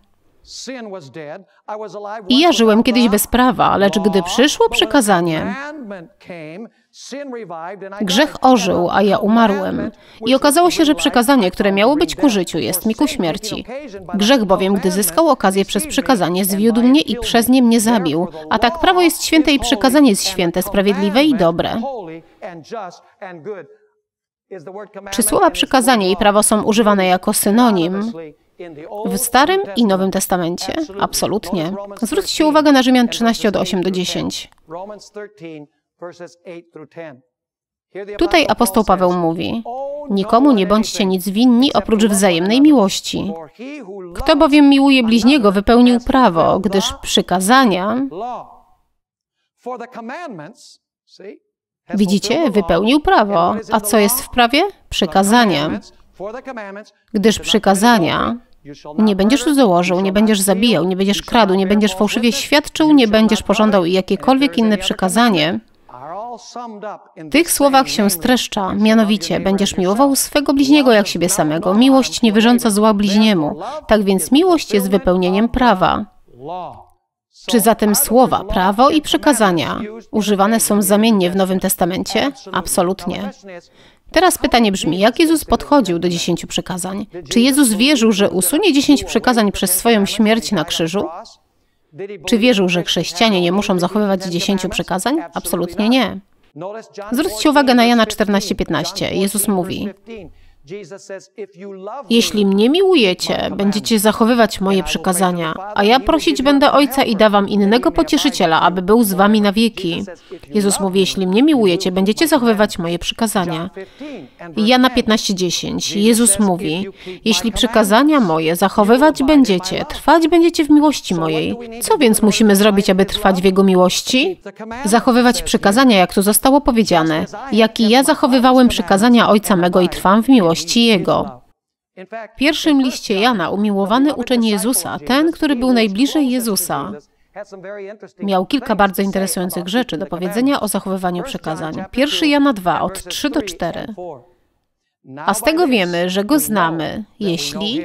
I ja żyłem kiedyś bez prawa, lecz gdy przyszło przykazanie, grzech ożył, a ja umarłem. I okazało się, że przykazanie, które miało być ku życiu, jest mi ku śmierci. Grzech bowiem, gdy zyskał okazję przez przykazanie, zwiódł mnie i przez nie mnie zabił. A tak prawo jest święte i przykazanie jest święte, sprawiedliwe i dobre. Czy słowa przykazanie i prawo są używane jako synonim w Starym i Nowym Testamencie? Absolutnie. Zwróćcie uwagę na Rzymian 13 od 8 do 10. Tutaj apostoł Paweł mówi: nikomu nie bądźcie nic winni oprócz wzajemnej miłości. Kto bowiem miłuje bliźniego, wypełnił prawo, gdyż przykazania... Widzicie? Wypełnił prawo. A co jest w prawie? Przykazania. Gdyż przykazania... Nie będziesz cudzołożył, nie będziesz zabijał, nie będziesz kradł, nie będziesz fałszywie świadczył, nie będziesz pożądał i jakiekolwiek inne przykazanie. W tych słowach się streszcza, mianowicie będziesz miłował swego bliźniego jak siebie samego. Miłość nie wyrządza zła bliźniemu. Tak więc miłość jest wypełnieniem prawa. Czy zatem słowa prawo i przykazania używane są zamiennie w Nowym Testamencie? Absolutnie. Teraz pytanie brzmi, jak Jezus podchodził do 10 przykazań? Czy Jezus wierzył, że usunie 10 przykazań przez swoją śmierć na krzyżu? Czy wierzył, że chrześcijanie nie muszą zachowywać 10 przykazań? Absolutnie nie. Zwróćcie uwagę na Jana 14:15. Jezus mówi: jeśli mnie miłujecie, będziecie zachowywać moje przykazania, a ja prosić będę Ojca i da wam innego pocieszyciela, aby był z wami na wieki. Jezus mówi: jeśli mnie miłujecie, będziecie zachowywać moje przykazania. Jana 15:10. Jezus mówi: jeśli przykazania moje zachowywać będziecie, trwać będziecie w miłości mojej. Co więc musimy zrobić, aby trwać w Jego miłości? Zachowywać przykazania, jak tu zostało powiedziane. Jak i ja zachowywałem przykazania Ojca mego i trwam w miłości Jego. W pierwszym liście Jana umiłowany uczeń Jezusa, ten, który był najbliżej Jezusa, miał kilka bardzo interesujących rzeczy do powiedzenia o zachowywaniu przykazań. 1 Jana 2, od 3 do 4. A z tego wiemy, że Go znamy, jeśli...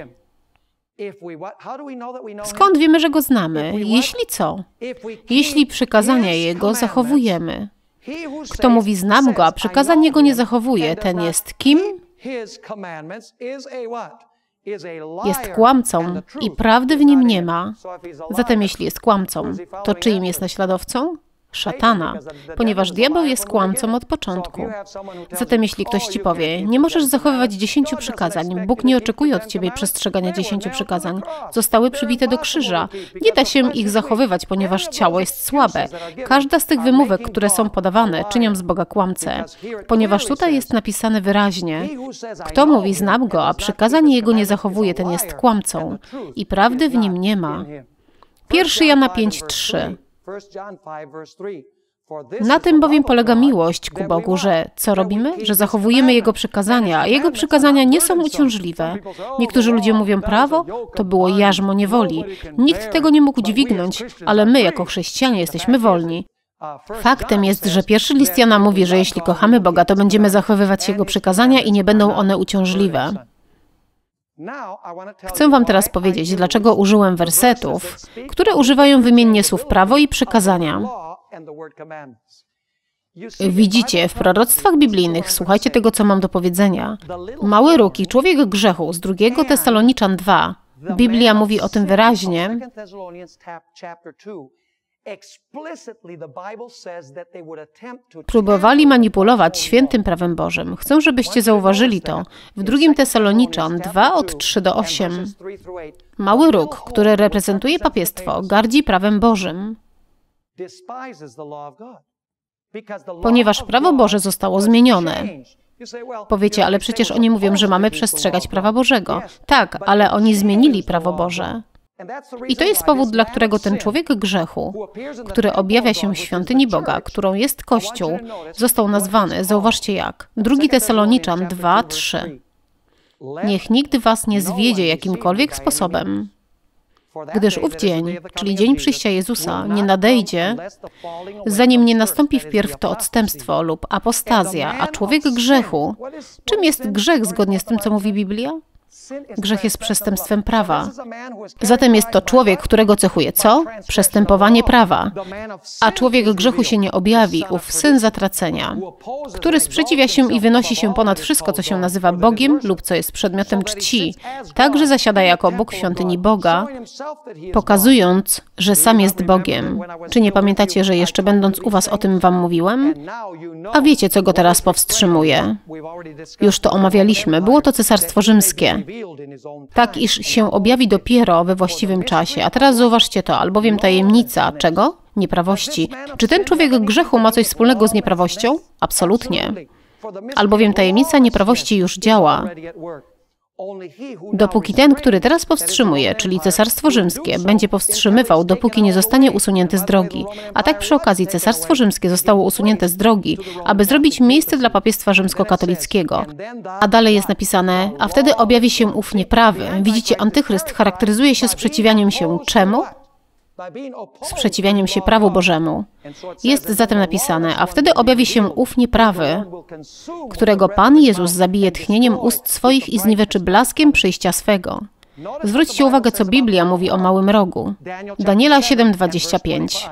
Skąd wiemy, że Go znamy? Jeśli co? Jeśli przykazania Jego zachowujemy. Kto mówi znam Go, a przykazań Jego nie zachowuje, ten jest kim? Jest kłamcą i prawdy w nim nie ma. Zatem jeśli jest kłamcą, to czyim jest naśladowcą? Szatana, ponieważ diabeł jest kłamcą od początku. Zatem jeśli ktoś ci powie, nie możesz zachowywać 10 przykazań, Bóg nie oczekuje od ciebie przestrzegania 10 przykazań, zostały przybite do krzyża, nie da się ich zachowywać, ponieważ ciało jest słabe. Każda z tych wymówek, które są podawane, czynią z Boga kłamcę, ponieważ tutaj jest napisane wyraźnie: kto mówi znam Go, a przykazań Jego nie zachowuje, ten jest kłamcą i prawdy w nim nie ma. 1 Jana 5:3. Na tym bowiem polega miłość ku Bogu, że co robimy? Że zachowujemy Jego przykazania, a Jego przykazania nie są uciążliwe. Niektórzy ludzie mówią, prawo to było jarzmo niewoli. Nikt tego nie mógł dźwignąć, ale my jako chrześcijanie jesteśmy wolni. Faktem jest, że pierwszy list Jana mówi, że jeśli kochamy Boga, to będziemy zachowywać Jego przykazania i nie będą one uciążliwe. Chcę wam teraz powiedzieć, dlaczego użyłem wersetów, które używają wymiennie słów prawo i przykazania. Widzicie, w proroctwach biblijnych, słuchajcie tego, co mam do powiedzenia. Mały róg i człowiek grzechu z 2 Tesaloniczan 2. Biblia mówi o tym wyraźnie. Próbowali manipulować świętym prawem Bożym. Chcę, żebyście zauważyli to. W 2 Tesaloniczan 2 od 3 do 8. Mały róg, który reprezentuje papiestwo, gardzi prawem Bożym, ponieważ prawo Boże zostało zmienione. Powiecie, ale przecież oni mówią, że mamy przestrzegać prawa Bożego. Tak, ale oni zmienili prawo Boże. I to jest powód, dla którego ten człowiek grzechu, który objawia się w świątyni Boga, którą jest Kościół, został nazwany, zauważcie jak, 2 Tesaloniczan 2:3. Niech nikt was nie zwiedzie jakimkolwiek sposobem, gdyż ów dzień, czyli dzień przyjścia Jezusa, nie nadejdzie, zanim nie nastąpi wpierw to odstępstwo lub apostazja, a człowiek grzechu. Czym jest grzech zgodnie z tym, co mówi Biblia? Grzech jest przestępstwem prawa. Zatem jest to człowiek, którego cechuje co? Przestępowanie prawa. A człowiek grzechu się nie objawi, ów syn zatracenia, który sprzeciwia się i wynosi się ponad wszystko, co się nazywa Bogiem lub co jest przedmiotem czci. Także zasiada jako Bóg w świątyni Boga, pokazując, że sam jest Bogiem. Czy nie pamiętacie, że jeszcze będąc u was o tym wam mówiłem? A wiecie, co go teraz powstrzymuje? Już to omawialiśmy. Było to Cesarstwo Rzymskie. Tak, iż się objawi dopiero we właściwym czasie. A teraz zauważcie to, albowiem tajemnica czego? Nieprawości. Czy ten człowiek grzechu ma coś wspólnego z nieprawością? Absolutnie. Albowiem tajemnica nieprawości już działa. Dopóki ten, który teraz powstrzymuje, czyli Cesarstwo Rzymskie, będzie powstrzymywał, dopóki nie zostanie usunięty z drogi. A tak przy okazji Cesarstwo Rzymskie zostało usunięte z drogi, aby zrobić miejsce dla papiestwa rzymskokatolickiego. A dalej jest napisane, a wtedy objawi się ów nieprawy. Widzicie, antychryst charakteryzuje się sprzeciwianiem się czemu? Sprzeciwianiem się prawu Bożemu. Jest zatem napisane, a wtedy objawi się ów nieprawy, którego Pan Jezus zabije tchnieniem ust swoich i zniweczy blaskiem przyjścia swego. Zwróćcie uwagę, co Biblia mówi o małym rogu. Daniela 7:25.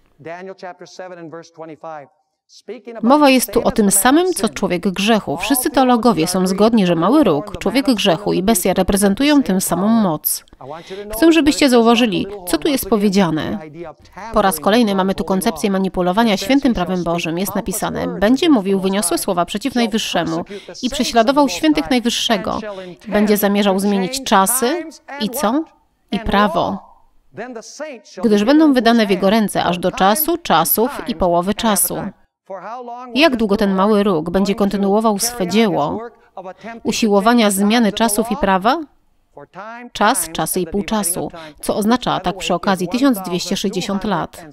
Mowa jest tu o tym samym, co człowiek grzechu. Wszyscy teologowie są zgodni, że mały róg, człowiek grzechu i bestia reprezentują tę samą moc. Chcę, żebyście zauważyli, co tu jest powiedziane. Po raz kolejny mamy tu koncepcję manipulowania świętym prawem Bożym. Jest napisane, będzie mówił wyniosłe słowa przeciw Najwyższemu i prześladował świętych Najwyższego. Będzie zamierzał zmienić czasy i co? I prawo. Gdyż będą wydane w jego ręce aż do czasu, czasów i połowy czasu. Jak długo ten mały róg będzie kontynuował swe dzieło usiłowania zmiany czasów i prawa? Czas, czasy i pół czasu, co oznacza, tak przy okazji, 1260 lat.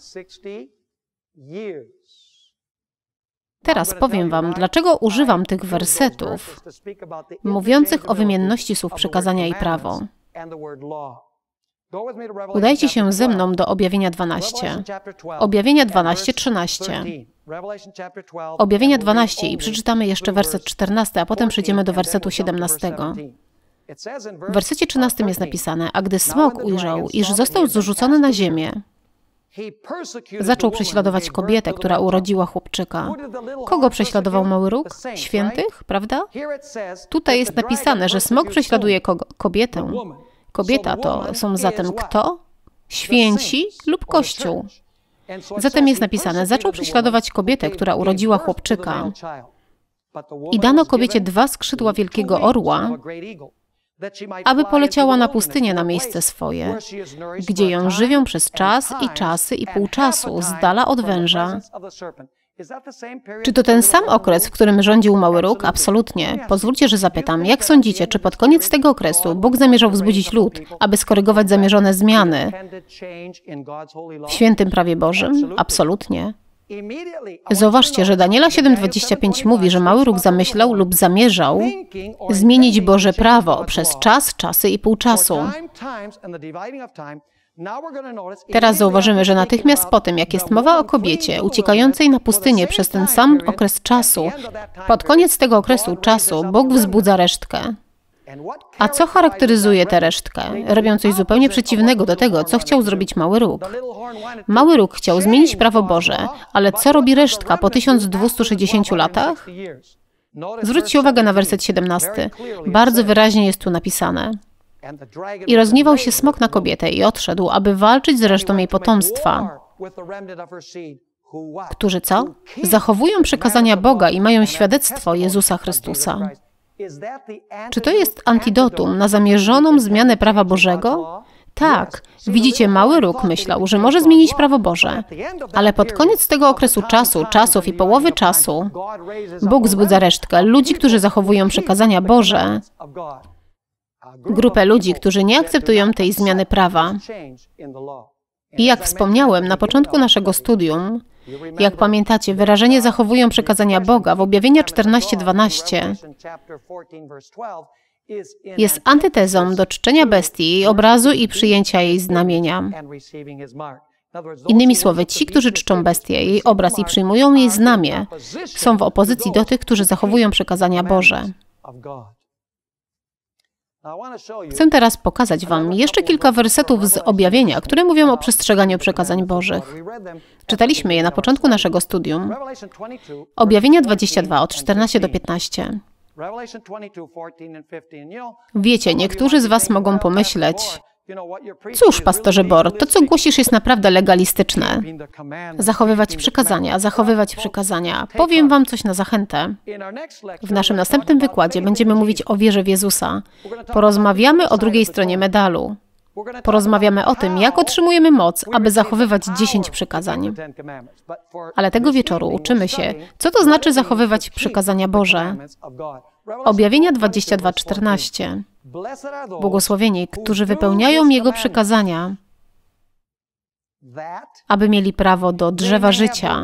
Teraz powiem wam, dlaczego używam tych wersetów mówiących o wymienności słów przykazania i prawo. Udajcie się ze mną do Objawienia 12. Objawienia 12:13. Objawienia 12 i przeczytamy jeszcze werset 14, a potem przejdziemy do wersetu 17. W wersecie 13 jest napisane, a gdy smok ujrzał, iż został zrzucony na ziemię, zaczął prześladować kobietę, która urodziła chłopczyka. Kogo prześladował mały róg? Świętych, prawda? Tutaj jest napisane, że smok prześladuje kogo? Kobietę. Kobieta to są zatem kto? Święci lub Kościół. Zatem jest napisane, zaczął prześladować kobietę, która urodziła chłopczyka. I dano kobiecie 2 skrzydła wielkiego orła, aby poleciała na pustynię na miejsce swoje, gdzie ją żywią przez czas i czasy i pół czasu, z dala od węża. Czy to ten sam okres, w którym rządził mały róg? Absolutnie. Pozwólcie, że zapytam, jak sądzicie, czy pod koniec tego okresu Bóg zamierzał wzbudzić lud, aby skorygować zamierzone zmiany w świętym prawie Bożym? Absolutnie. Zauważcie, że Daniela 7:25 mówi, że mały róg zamyślał lub zamierzał zmienić Boże prawo przez czas, czasy i pół czasu. Teraz zauważymy, że natychmiast po tym, jak jest mowa o kobiecie uciekającej na pustynię przez ten sam okres czasu, pod koniec tego okresu czasu Bóg wzbudza resztkę. A co charakteryzuje tę resztkę? Robią coś zupełnie przeciwnego do tego, co chciał zrobić mały róg. Mały róg chciał zmienić prawo Boże, ale co robi resztka po 1260 latach? Zwróćcie uwagę na werset 17. Bardzo wyraźnie jest tu napisane. I rozgniewał się smok na kobietę i odszedł, aby walczyć z resztą jej potomstwa, którzy co? Zachowują przykazania Boga i mają świadectwo Jezusa Chrystusa. Czy to jest antidotum na zamierzoną zmianę prawa Bożego? Tak. Widzicie, mały róg myślał, że może zmienić prawo Boże, ale pod koniec tego okresu czasu, czasów i połowy czasu, Bóg wzbudza resztkę, ludzi, którzy zachowują przykazania Boże Grupę ludzi, którzy nie akceptują tej zmiany prawa. I jak wspomniałem na początku naszego studium, jak pamiętacie, wyrażenie zachowują przykazania Boga w Objawienia 14:12 jest antytezą do czczenia bestii, jej obrazu i przyjęcia jej znamienia. Innymi słowy, ci, którzy czczą bestię, jej obraz i przyjmują jej znamię, są w opozycji do tych, którzy zachowują przykazania Boże. Chcę teraz pokazać Wam jeszcze kilka wersetów z Objawienia, które mówią o przestrzeganiu przykazań Bożych. Czytaliśmy je na początku naszego studium. Objawienia 22, od 14 do 15. Wiecie, niektórzy z Was mogą pomyśleć, cóż, pastorze Bor, to co głosisz jest naprawdę legalistyczne. Zachowywać przykazania. Powiem Wam coś na zachętę. W naszym następnym wykładzie będziemy mówić o wierze w Jezusa. Porozmawiamy o drugiej stronie medalu. Porozmawiamy o tym, jak otrzymujemy moc, aby zachowywać 10 przykazań. Ale tego wieczoru uczymy się, co to znaczy zachowywać przykazania Boże. Objawienia 22:14. Błogosławieni, którzy wypełniają Jego przykazania, aby mieli prawo do drzewa życia.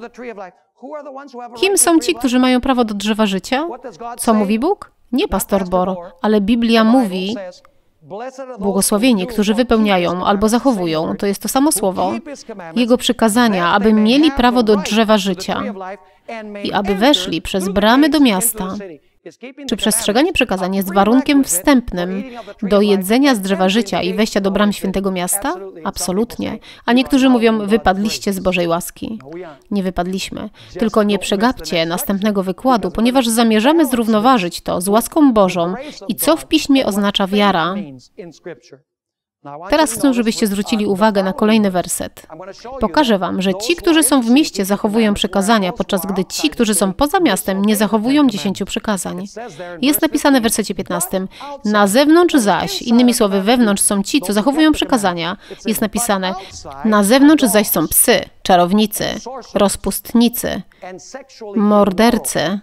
Kim są ci, którzy mają prawo do drzewa życia? Co mówi Bóg? Nie pastor Bor, ale Biblia mówi, błogosławieni, którzy wypełniają albo zachowują, to jest to samo słowo, Jego przykazania, aby mieli prawo do drzewa życia i aby weszli przez bramy do miasta. Czy przestrzeganie przykazań jest warunkiem wstępnym do jedzenia z drzewa życia i wejścia do bram świętego miasta? Absolutnie. A niektórzy mówią, wypadliście z Bożej łaski. Nie wypadliśmy. Tylko nie przegapcie następnego wykładu, ponieważ zamierzamy zrównoważyć to z łaską Bożą i co w Piśmie oznacza wiara. Teraz chcę, żebyście zwrócili uwagę na kolejny werset. Pokażę Wam, że ci, którzy są w mieście, zachowują przykazania, podczas gdy ci, którzy są poza miastem, nie zachowują 10 przykazań. Jest napisane w wersecie 15. Na zewnątrz zaś, innymi słowy, wewnątrz są ci, co zachowują przykazania. Jest napisane, na zewnątrz zaś są psy, czarownicy, rozpustnicy, mordercy,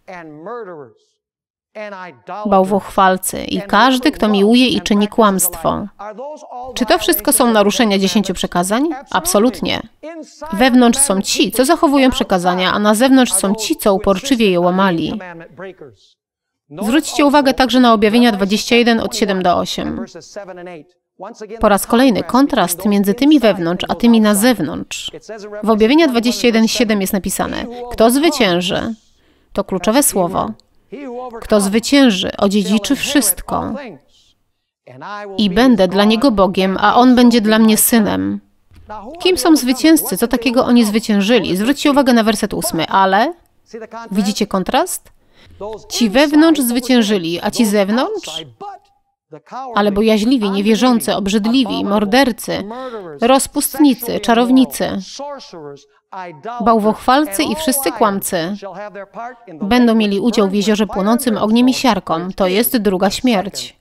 bałwochwalcy i każdy, kto miłuje i czyni kłamstwo. Czy to wszystko są naruszenia 10 przykazań? Absolutnie. Wewnątrz są ci, co zachowują przykazania, a na zewnątrz są ci, co uporczywie je łamali. Zwróćcie uwagę także na Objawienia 21 od 7 do 8. Po raz kolejny kontrast między tymi wewnątrz, a tymi na zewnątrz. W Objawienia 21:7 jest napisane, kto zwycięży, to kluczowe słowo. Kto zwycięży, odziedziczy wszystko i będę dla niego Bogiem, a on będzie dla mnie synem. Kim są zwycięzcy? Co takiego oni zwyciężyli? Zwróćcie uwagę na werset 8. Ale, widzicie kontrast? Ci wewnątrz zwyciężyli, a ci zewnątrz? Ale bojaźliwi, niewierzący, obrzydliwi, mordercy, rozpustnicy, czarownicy, bałwochwalcy i wszyscy kłamcy będą mieli udział w jeziorze płonącym ogniem i siarką. To jest druga śmierć.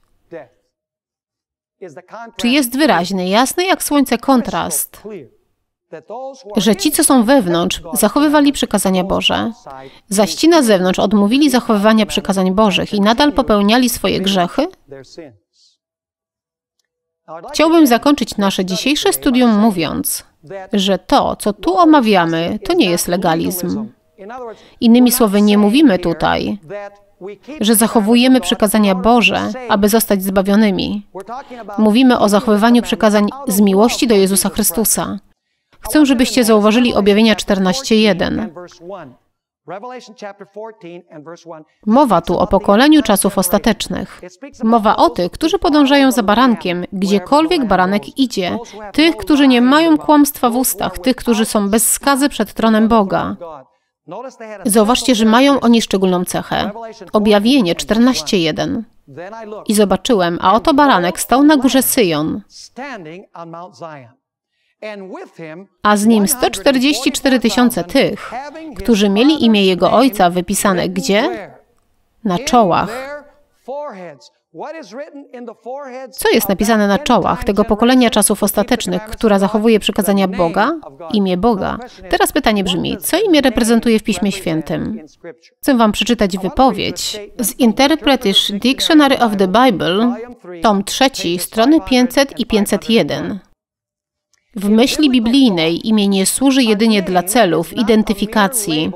Czy jest wyraźny, jasny jak słońce kontrast, że ci, co są wewnątrz, zachowywali przykazania Boże, zaś ci na zewnątrz odmówili zachowywania przykazań Bożych i nadal popełniali swoje grzechy? Chciałbym zakończyć nasze dzisiejsze studium mówiąc, że to, co tu omawiamy, to nie jest legalizm. Innymi słowy, nie mówimy tutaj, że zachowujemy przykazania Boże, aby zostać zbawionymi. Mówimy o zachowywaniu przykazań z miłości do Jezusa Chrystusa. Chcę, żebyście zauważyli Objawienia 14:1. Mowa tu o pokoleniu czasów ostatecznych. Mowa o tych, którzy podążają za barankiem, gdziekolwiek baranek idzie. Tych, którzy nie mają kłamstwa w ustach. Tych, którzy są bez skazy przed tronem Boga. Zauważcie, że mają oni szczególną cechę. Objawienie 14:1. I zobaczyłem, a oto baranek stał na górze Syjon, a z nim 144 000 tych, którzy mieli imię Jego Ojca wypisane gdzie? Na czołach. Co jest napisane na czołach tego pokolenia czasów ostatecznych, która zachowuje przykazania Boga? Imię Boga. Teraz pytanie brzmi, co imię reprezentuje w Piśmie Świętym? Chcę wam przeczytać wypowiedź z Interpretive Dictionary of the Bible, tom 3, strony 500 i 501. W myśli biblijnej imię nie służy jedynie dla celów identyfikacji.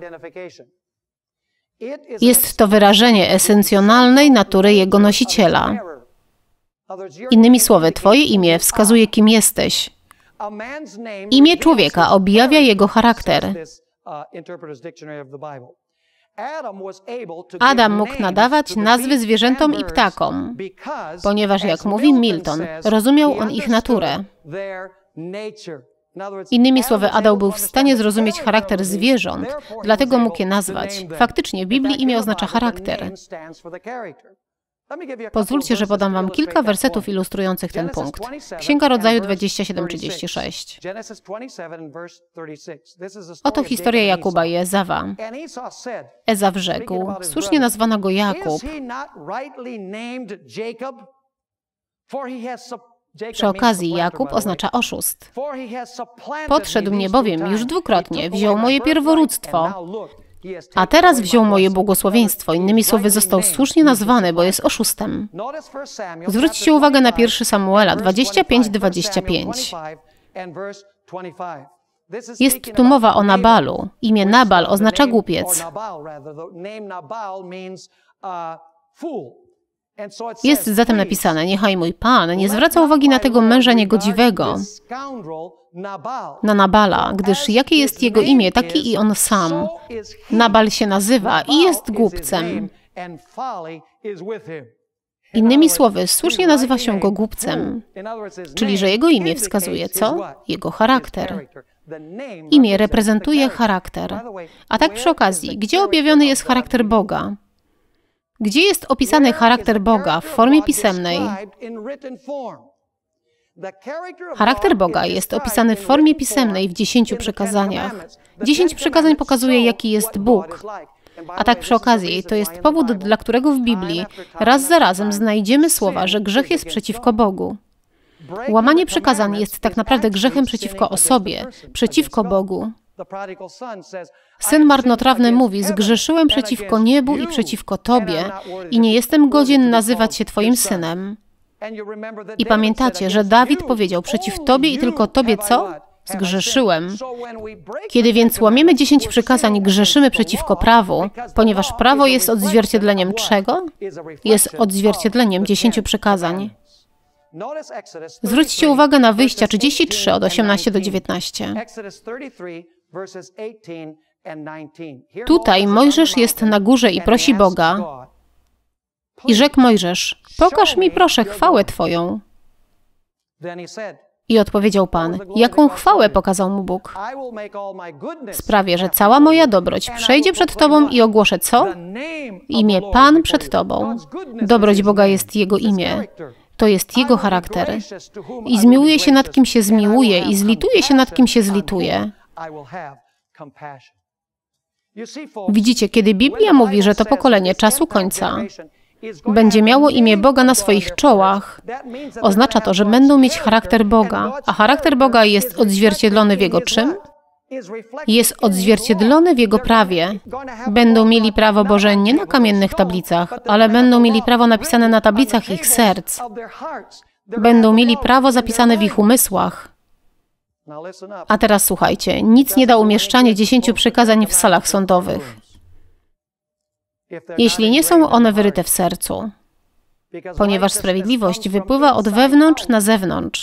Jest to wyrażenie esencjonalnej natury jego nosiciela. Innymi słowy, twoje imię wskazuje, kim jesteś. Imię człowieka objawia jego charakter. Adam mógł nadawać nazwy zwierzętom i ptakom, ponieważ, jak mówi Milton, rozumiał on ich naturę. Innymi słowy, Adam był w stanie zrozumieć charakter zwierząt, dlatego mógł je nazwać. Faktycznie w Biblii imię oznacza charakter. Pozwólcie, że podam wam kilka wersetów ilustrujących ten punkt. Księga Rodzaju 27:36. Oto historia Jakuba i Ezawa. Ezaw rzekł, słusznie nazwano go Jakub. Przy okazji Jakub oznacza oszust. Podszedł mnie bowiem już dwukrotnie, wziął moje pierworództwo, a teraz wziął moje błogosławieństwo. Innymi słowy, został słusznie nazwany, bo jest oszustem. Zwróćcie uwagę na 1 Samuela 25:25. Jest tu mowa o Nabalu. Imię Nabal oznacza głupiec. Jest zatem napisane, niechaj mój Pan nie zwraca uwagi na tego męża niegodziwego, na Nabala, gdyż jakie jest jego imię, taki i on sam. Nabal się nazywa i jest głupcem. Innymi słowy, słusznie nazywa się go głupcem, czyli że jego imię wskazuje co? Jego charakter. Imię reprezentuje charakter. A tak przy okazji, gdzie objawiony jest charakter Boga? Gdzie jest opisany charakter Boga w formie pisemnej? Charakter Boga jest opisany w formie pisemnej w 10 przykazaniach. 10 przykazań pokazuje, jaki jest Bóg. A tak przy okazji, to jest powód, dla którego w Biblii raz za razem znajdziemy słowa, że grzech jest przeciwko Bogu. Łamanie przykazań jest tak naprawdę grzechem przeciwko osobie, przeciwko Bogu. Syn marnotrawny mówi, zgrzeszyłem przeciwko niebu i przeciwko Tobie i nie jestem godzien nazywać się Twoim synem. I pamiętacie, że Dawid powiedział, przeciw Tobie i tylko Tobie co? Zgrzeszyłem. Kiedy więc łamiemy 10 przykazań, grzeszymy przeciwko prawu, ponieważ prawo jest odzwierciedleniem czego? Jest odzwierciedleniem 10 przykazań. Zwróćcie uwagę na Wyjścia 33 od 18 do 19. Tutaj Mojżesz jest na górze i prosi Boga. I rzekł Mojżesz, pokaż mi proszę chwałę Twoją. I odpowiedział Pan, jaką chwałę pokazał mu Bóg? Sprawię, że cała moja dobroć przejdzie przed Tobą i ogłoszę co? Imię Pan przed Tobą. Dobroć Boga jest Jego imię. To jest Jego charakter. I zmiłuje się nad kim się zmiłuje i zlituje się nad kim się zlituje. Widzicie, kiedy Biblia mówi, że to pokolenie czasu końca będzie miało imię Boga na swoich czołach, oznacza to, że będą mieć charakter Boga. A charakter Boga jest odzwierciedlony w Jego czym? Jest odzwierciedlony w Jego prawie. Będą mieli prawo Boże nie na kamiennych tablicach, ale będą mieli prawo napisane na tablicach ich serc. Będą mieli prawo zapisane w ich umysłach. A teraz słuchajcie, nic nie da umieszczanie 10 przykazań w salach sądowych, jeśli nie są one wyryte w sercu, ponieważ sprawiedliwość wypływa od wewnątrz na zewnątrz,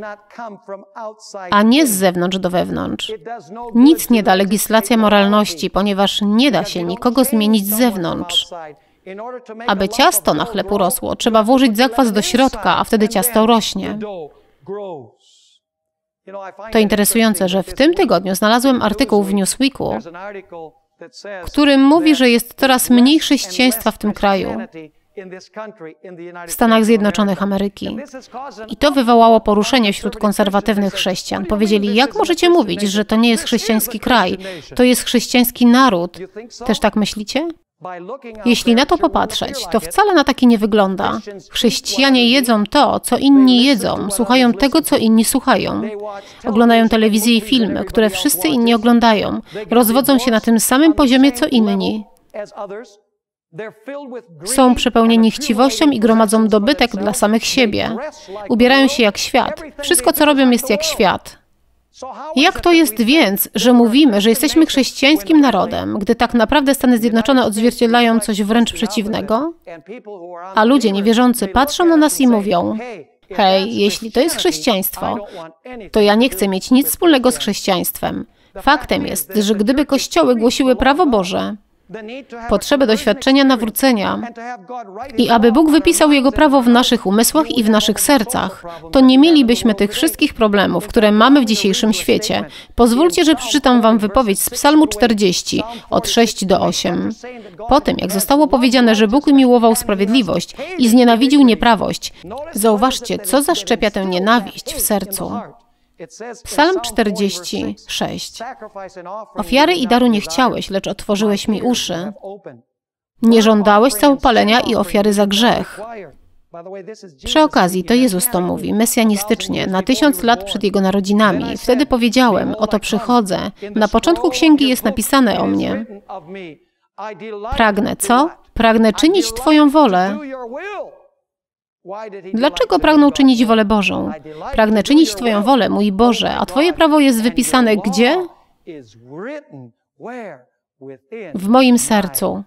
a nie z zewnątrz do wewnątrz. Nic nie da legislacja moralności, ponieważ nie da się nikogo zmienić z zewnątrz. Aby ciasto na chleb urosło, trzeba włożyć zakwas do środka, a wtedy ciasto rośnie. To interesujące, że w tym tygodniu znalazłem artykuł w Newsweeku, którym mówi, że jest coraz mniej chrześcijaństwa w tym kraju, w Stanach Zjednoczonych Ameryki. I to wywołało poruszenie wśród konserwatywnych chrześcijan. Powiedzieli, jak możecie mówić, że to nie jest chrześcijański kraj, to jest chrześcijański naród. Też tak myślicie? Jeśli na to popatrzeć, to wcale na takie nie wygląda. Chrześcijanie jedzą to, co inni jedzą, słuchają tego, co inni słuchają. Oglądają telewizję i filmy, które wszyscy inni oglądają. Rozwodzą się na tym samym poziomie, co inni. Są przepełnieni chciwością i gromadzą dobytek dla samych siebie. Ubierają się jak świat. Wszystko, co robią, jest jak świat. Jak to jest więc, że mówimy, że jesteśmy chrześcijańskim narodem, gdy tak naprawdę Stany Zjednoczone odzwierciedlają coś wręcz przeciwnego? A ludzie niewierzący patrzą na nas i mówią: hej, jeśli to jest chrześcijaństwo, to ja nie chcę mieć nic wspólnego z chrześcijaństwem. Faktem jest, że gdyby kościoły głosiły prawo Boże, potrzebę doświadczenia nawrócenia i aby Bóg wypisał Jego prawo w naszych umysłach i w naszych sercach, to nie mielibyśmy tych wszystkich problemów, które mamy w dzisiejszym świecie. Pozwólcie, że przeczytam Wam wypowiedź z Psalmu 40, od 6 do 8. Po tym, jak zostało powiedziane, że Bóg umiłował sprawiedliwość i znienawidził nieprawość, zauważcie, co zaszczepia tę nienawiść w sercu. Psalm 46. Ofiary i daru nie chciałeś, lecz otworzyłeś mi uszy. Nie żądałeś całopalenia i ofiary za grzech. Przy okazji, to Jezus to mówi, mesjanistycznie, na 1000 lat przed Jego narodzinami. Wtedy powiedziałem, oto przychodzę. Na początku księgi jest napisane o mnie. Pragnę co? Pragnę czynić Twoją wolę. Dlaczego pragnął czynić wolę Bożą? Pragnę czynić Twoją wolę, mój Boże, a Twoje prawo jest wypisane gdzie? W moim sercu.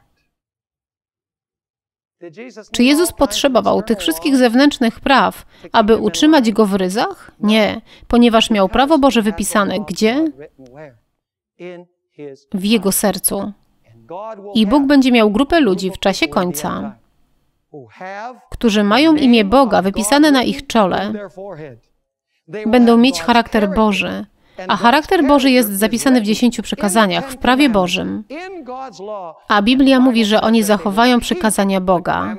Czy Jezus potrzebował tych wszystkich zewnętrznych praw, aby utrzymać Go w ryzach? Nie, ponieważ miał prawo Boże wypisane gdzie? W Jego sercu. I Bóg będzie miał grupę ludzi w czasie końca, którzy mają imię Boga wypisane na ich czole, będą mieć charakter Boży, a charakter Boży jest zapisany w 10 przykazaniach, w prawie Bożym. A Biblia mówi, że oni zachowają przykazania Boga.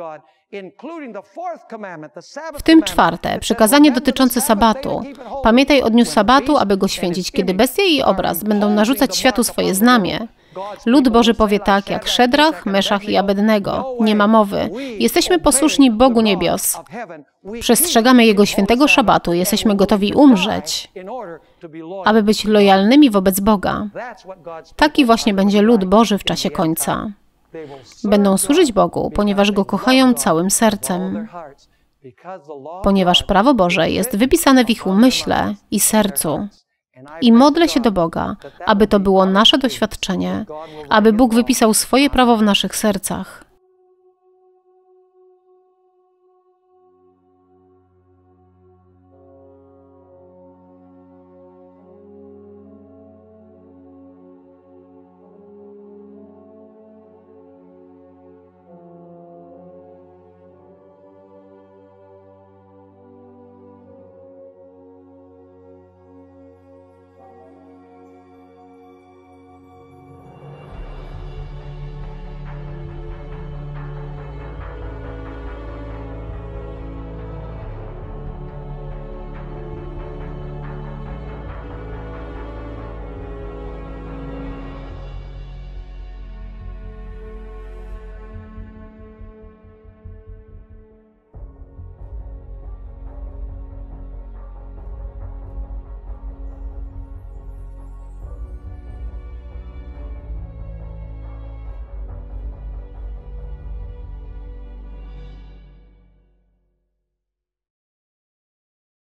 W tym 4. przykazanie dotyczące sabatu. Pamiętaj o dniu sabatu, aby go święcić, kiedy bestia i obraz będą narzucać światu swoje znamie. Lud Boży powie tak, jak Szedrach, Meszach i Abednego. Nie ma mowy. Jesteśmy posłuszni Bogu niebios. Przestrzegamy Jego świętego szabatu. Jesteśmy gotowi umrzeć, aby być lojalnymi wobec Boga. Taki właśnie będzie lud Boży w czasie końca. Będą służyć Bogu, ponieważ Go kochają całym sercem. Ponieważ prawo Boże jest wypisane w ich umyśle i sercu. I modlę się do Boga, aby to było nasze doświadczenie, aby Bóg wypisał swoje prawo w naszych sercach.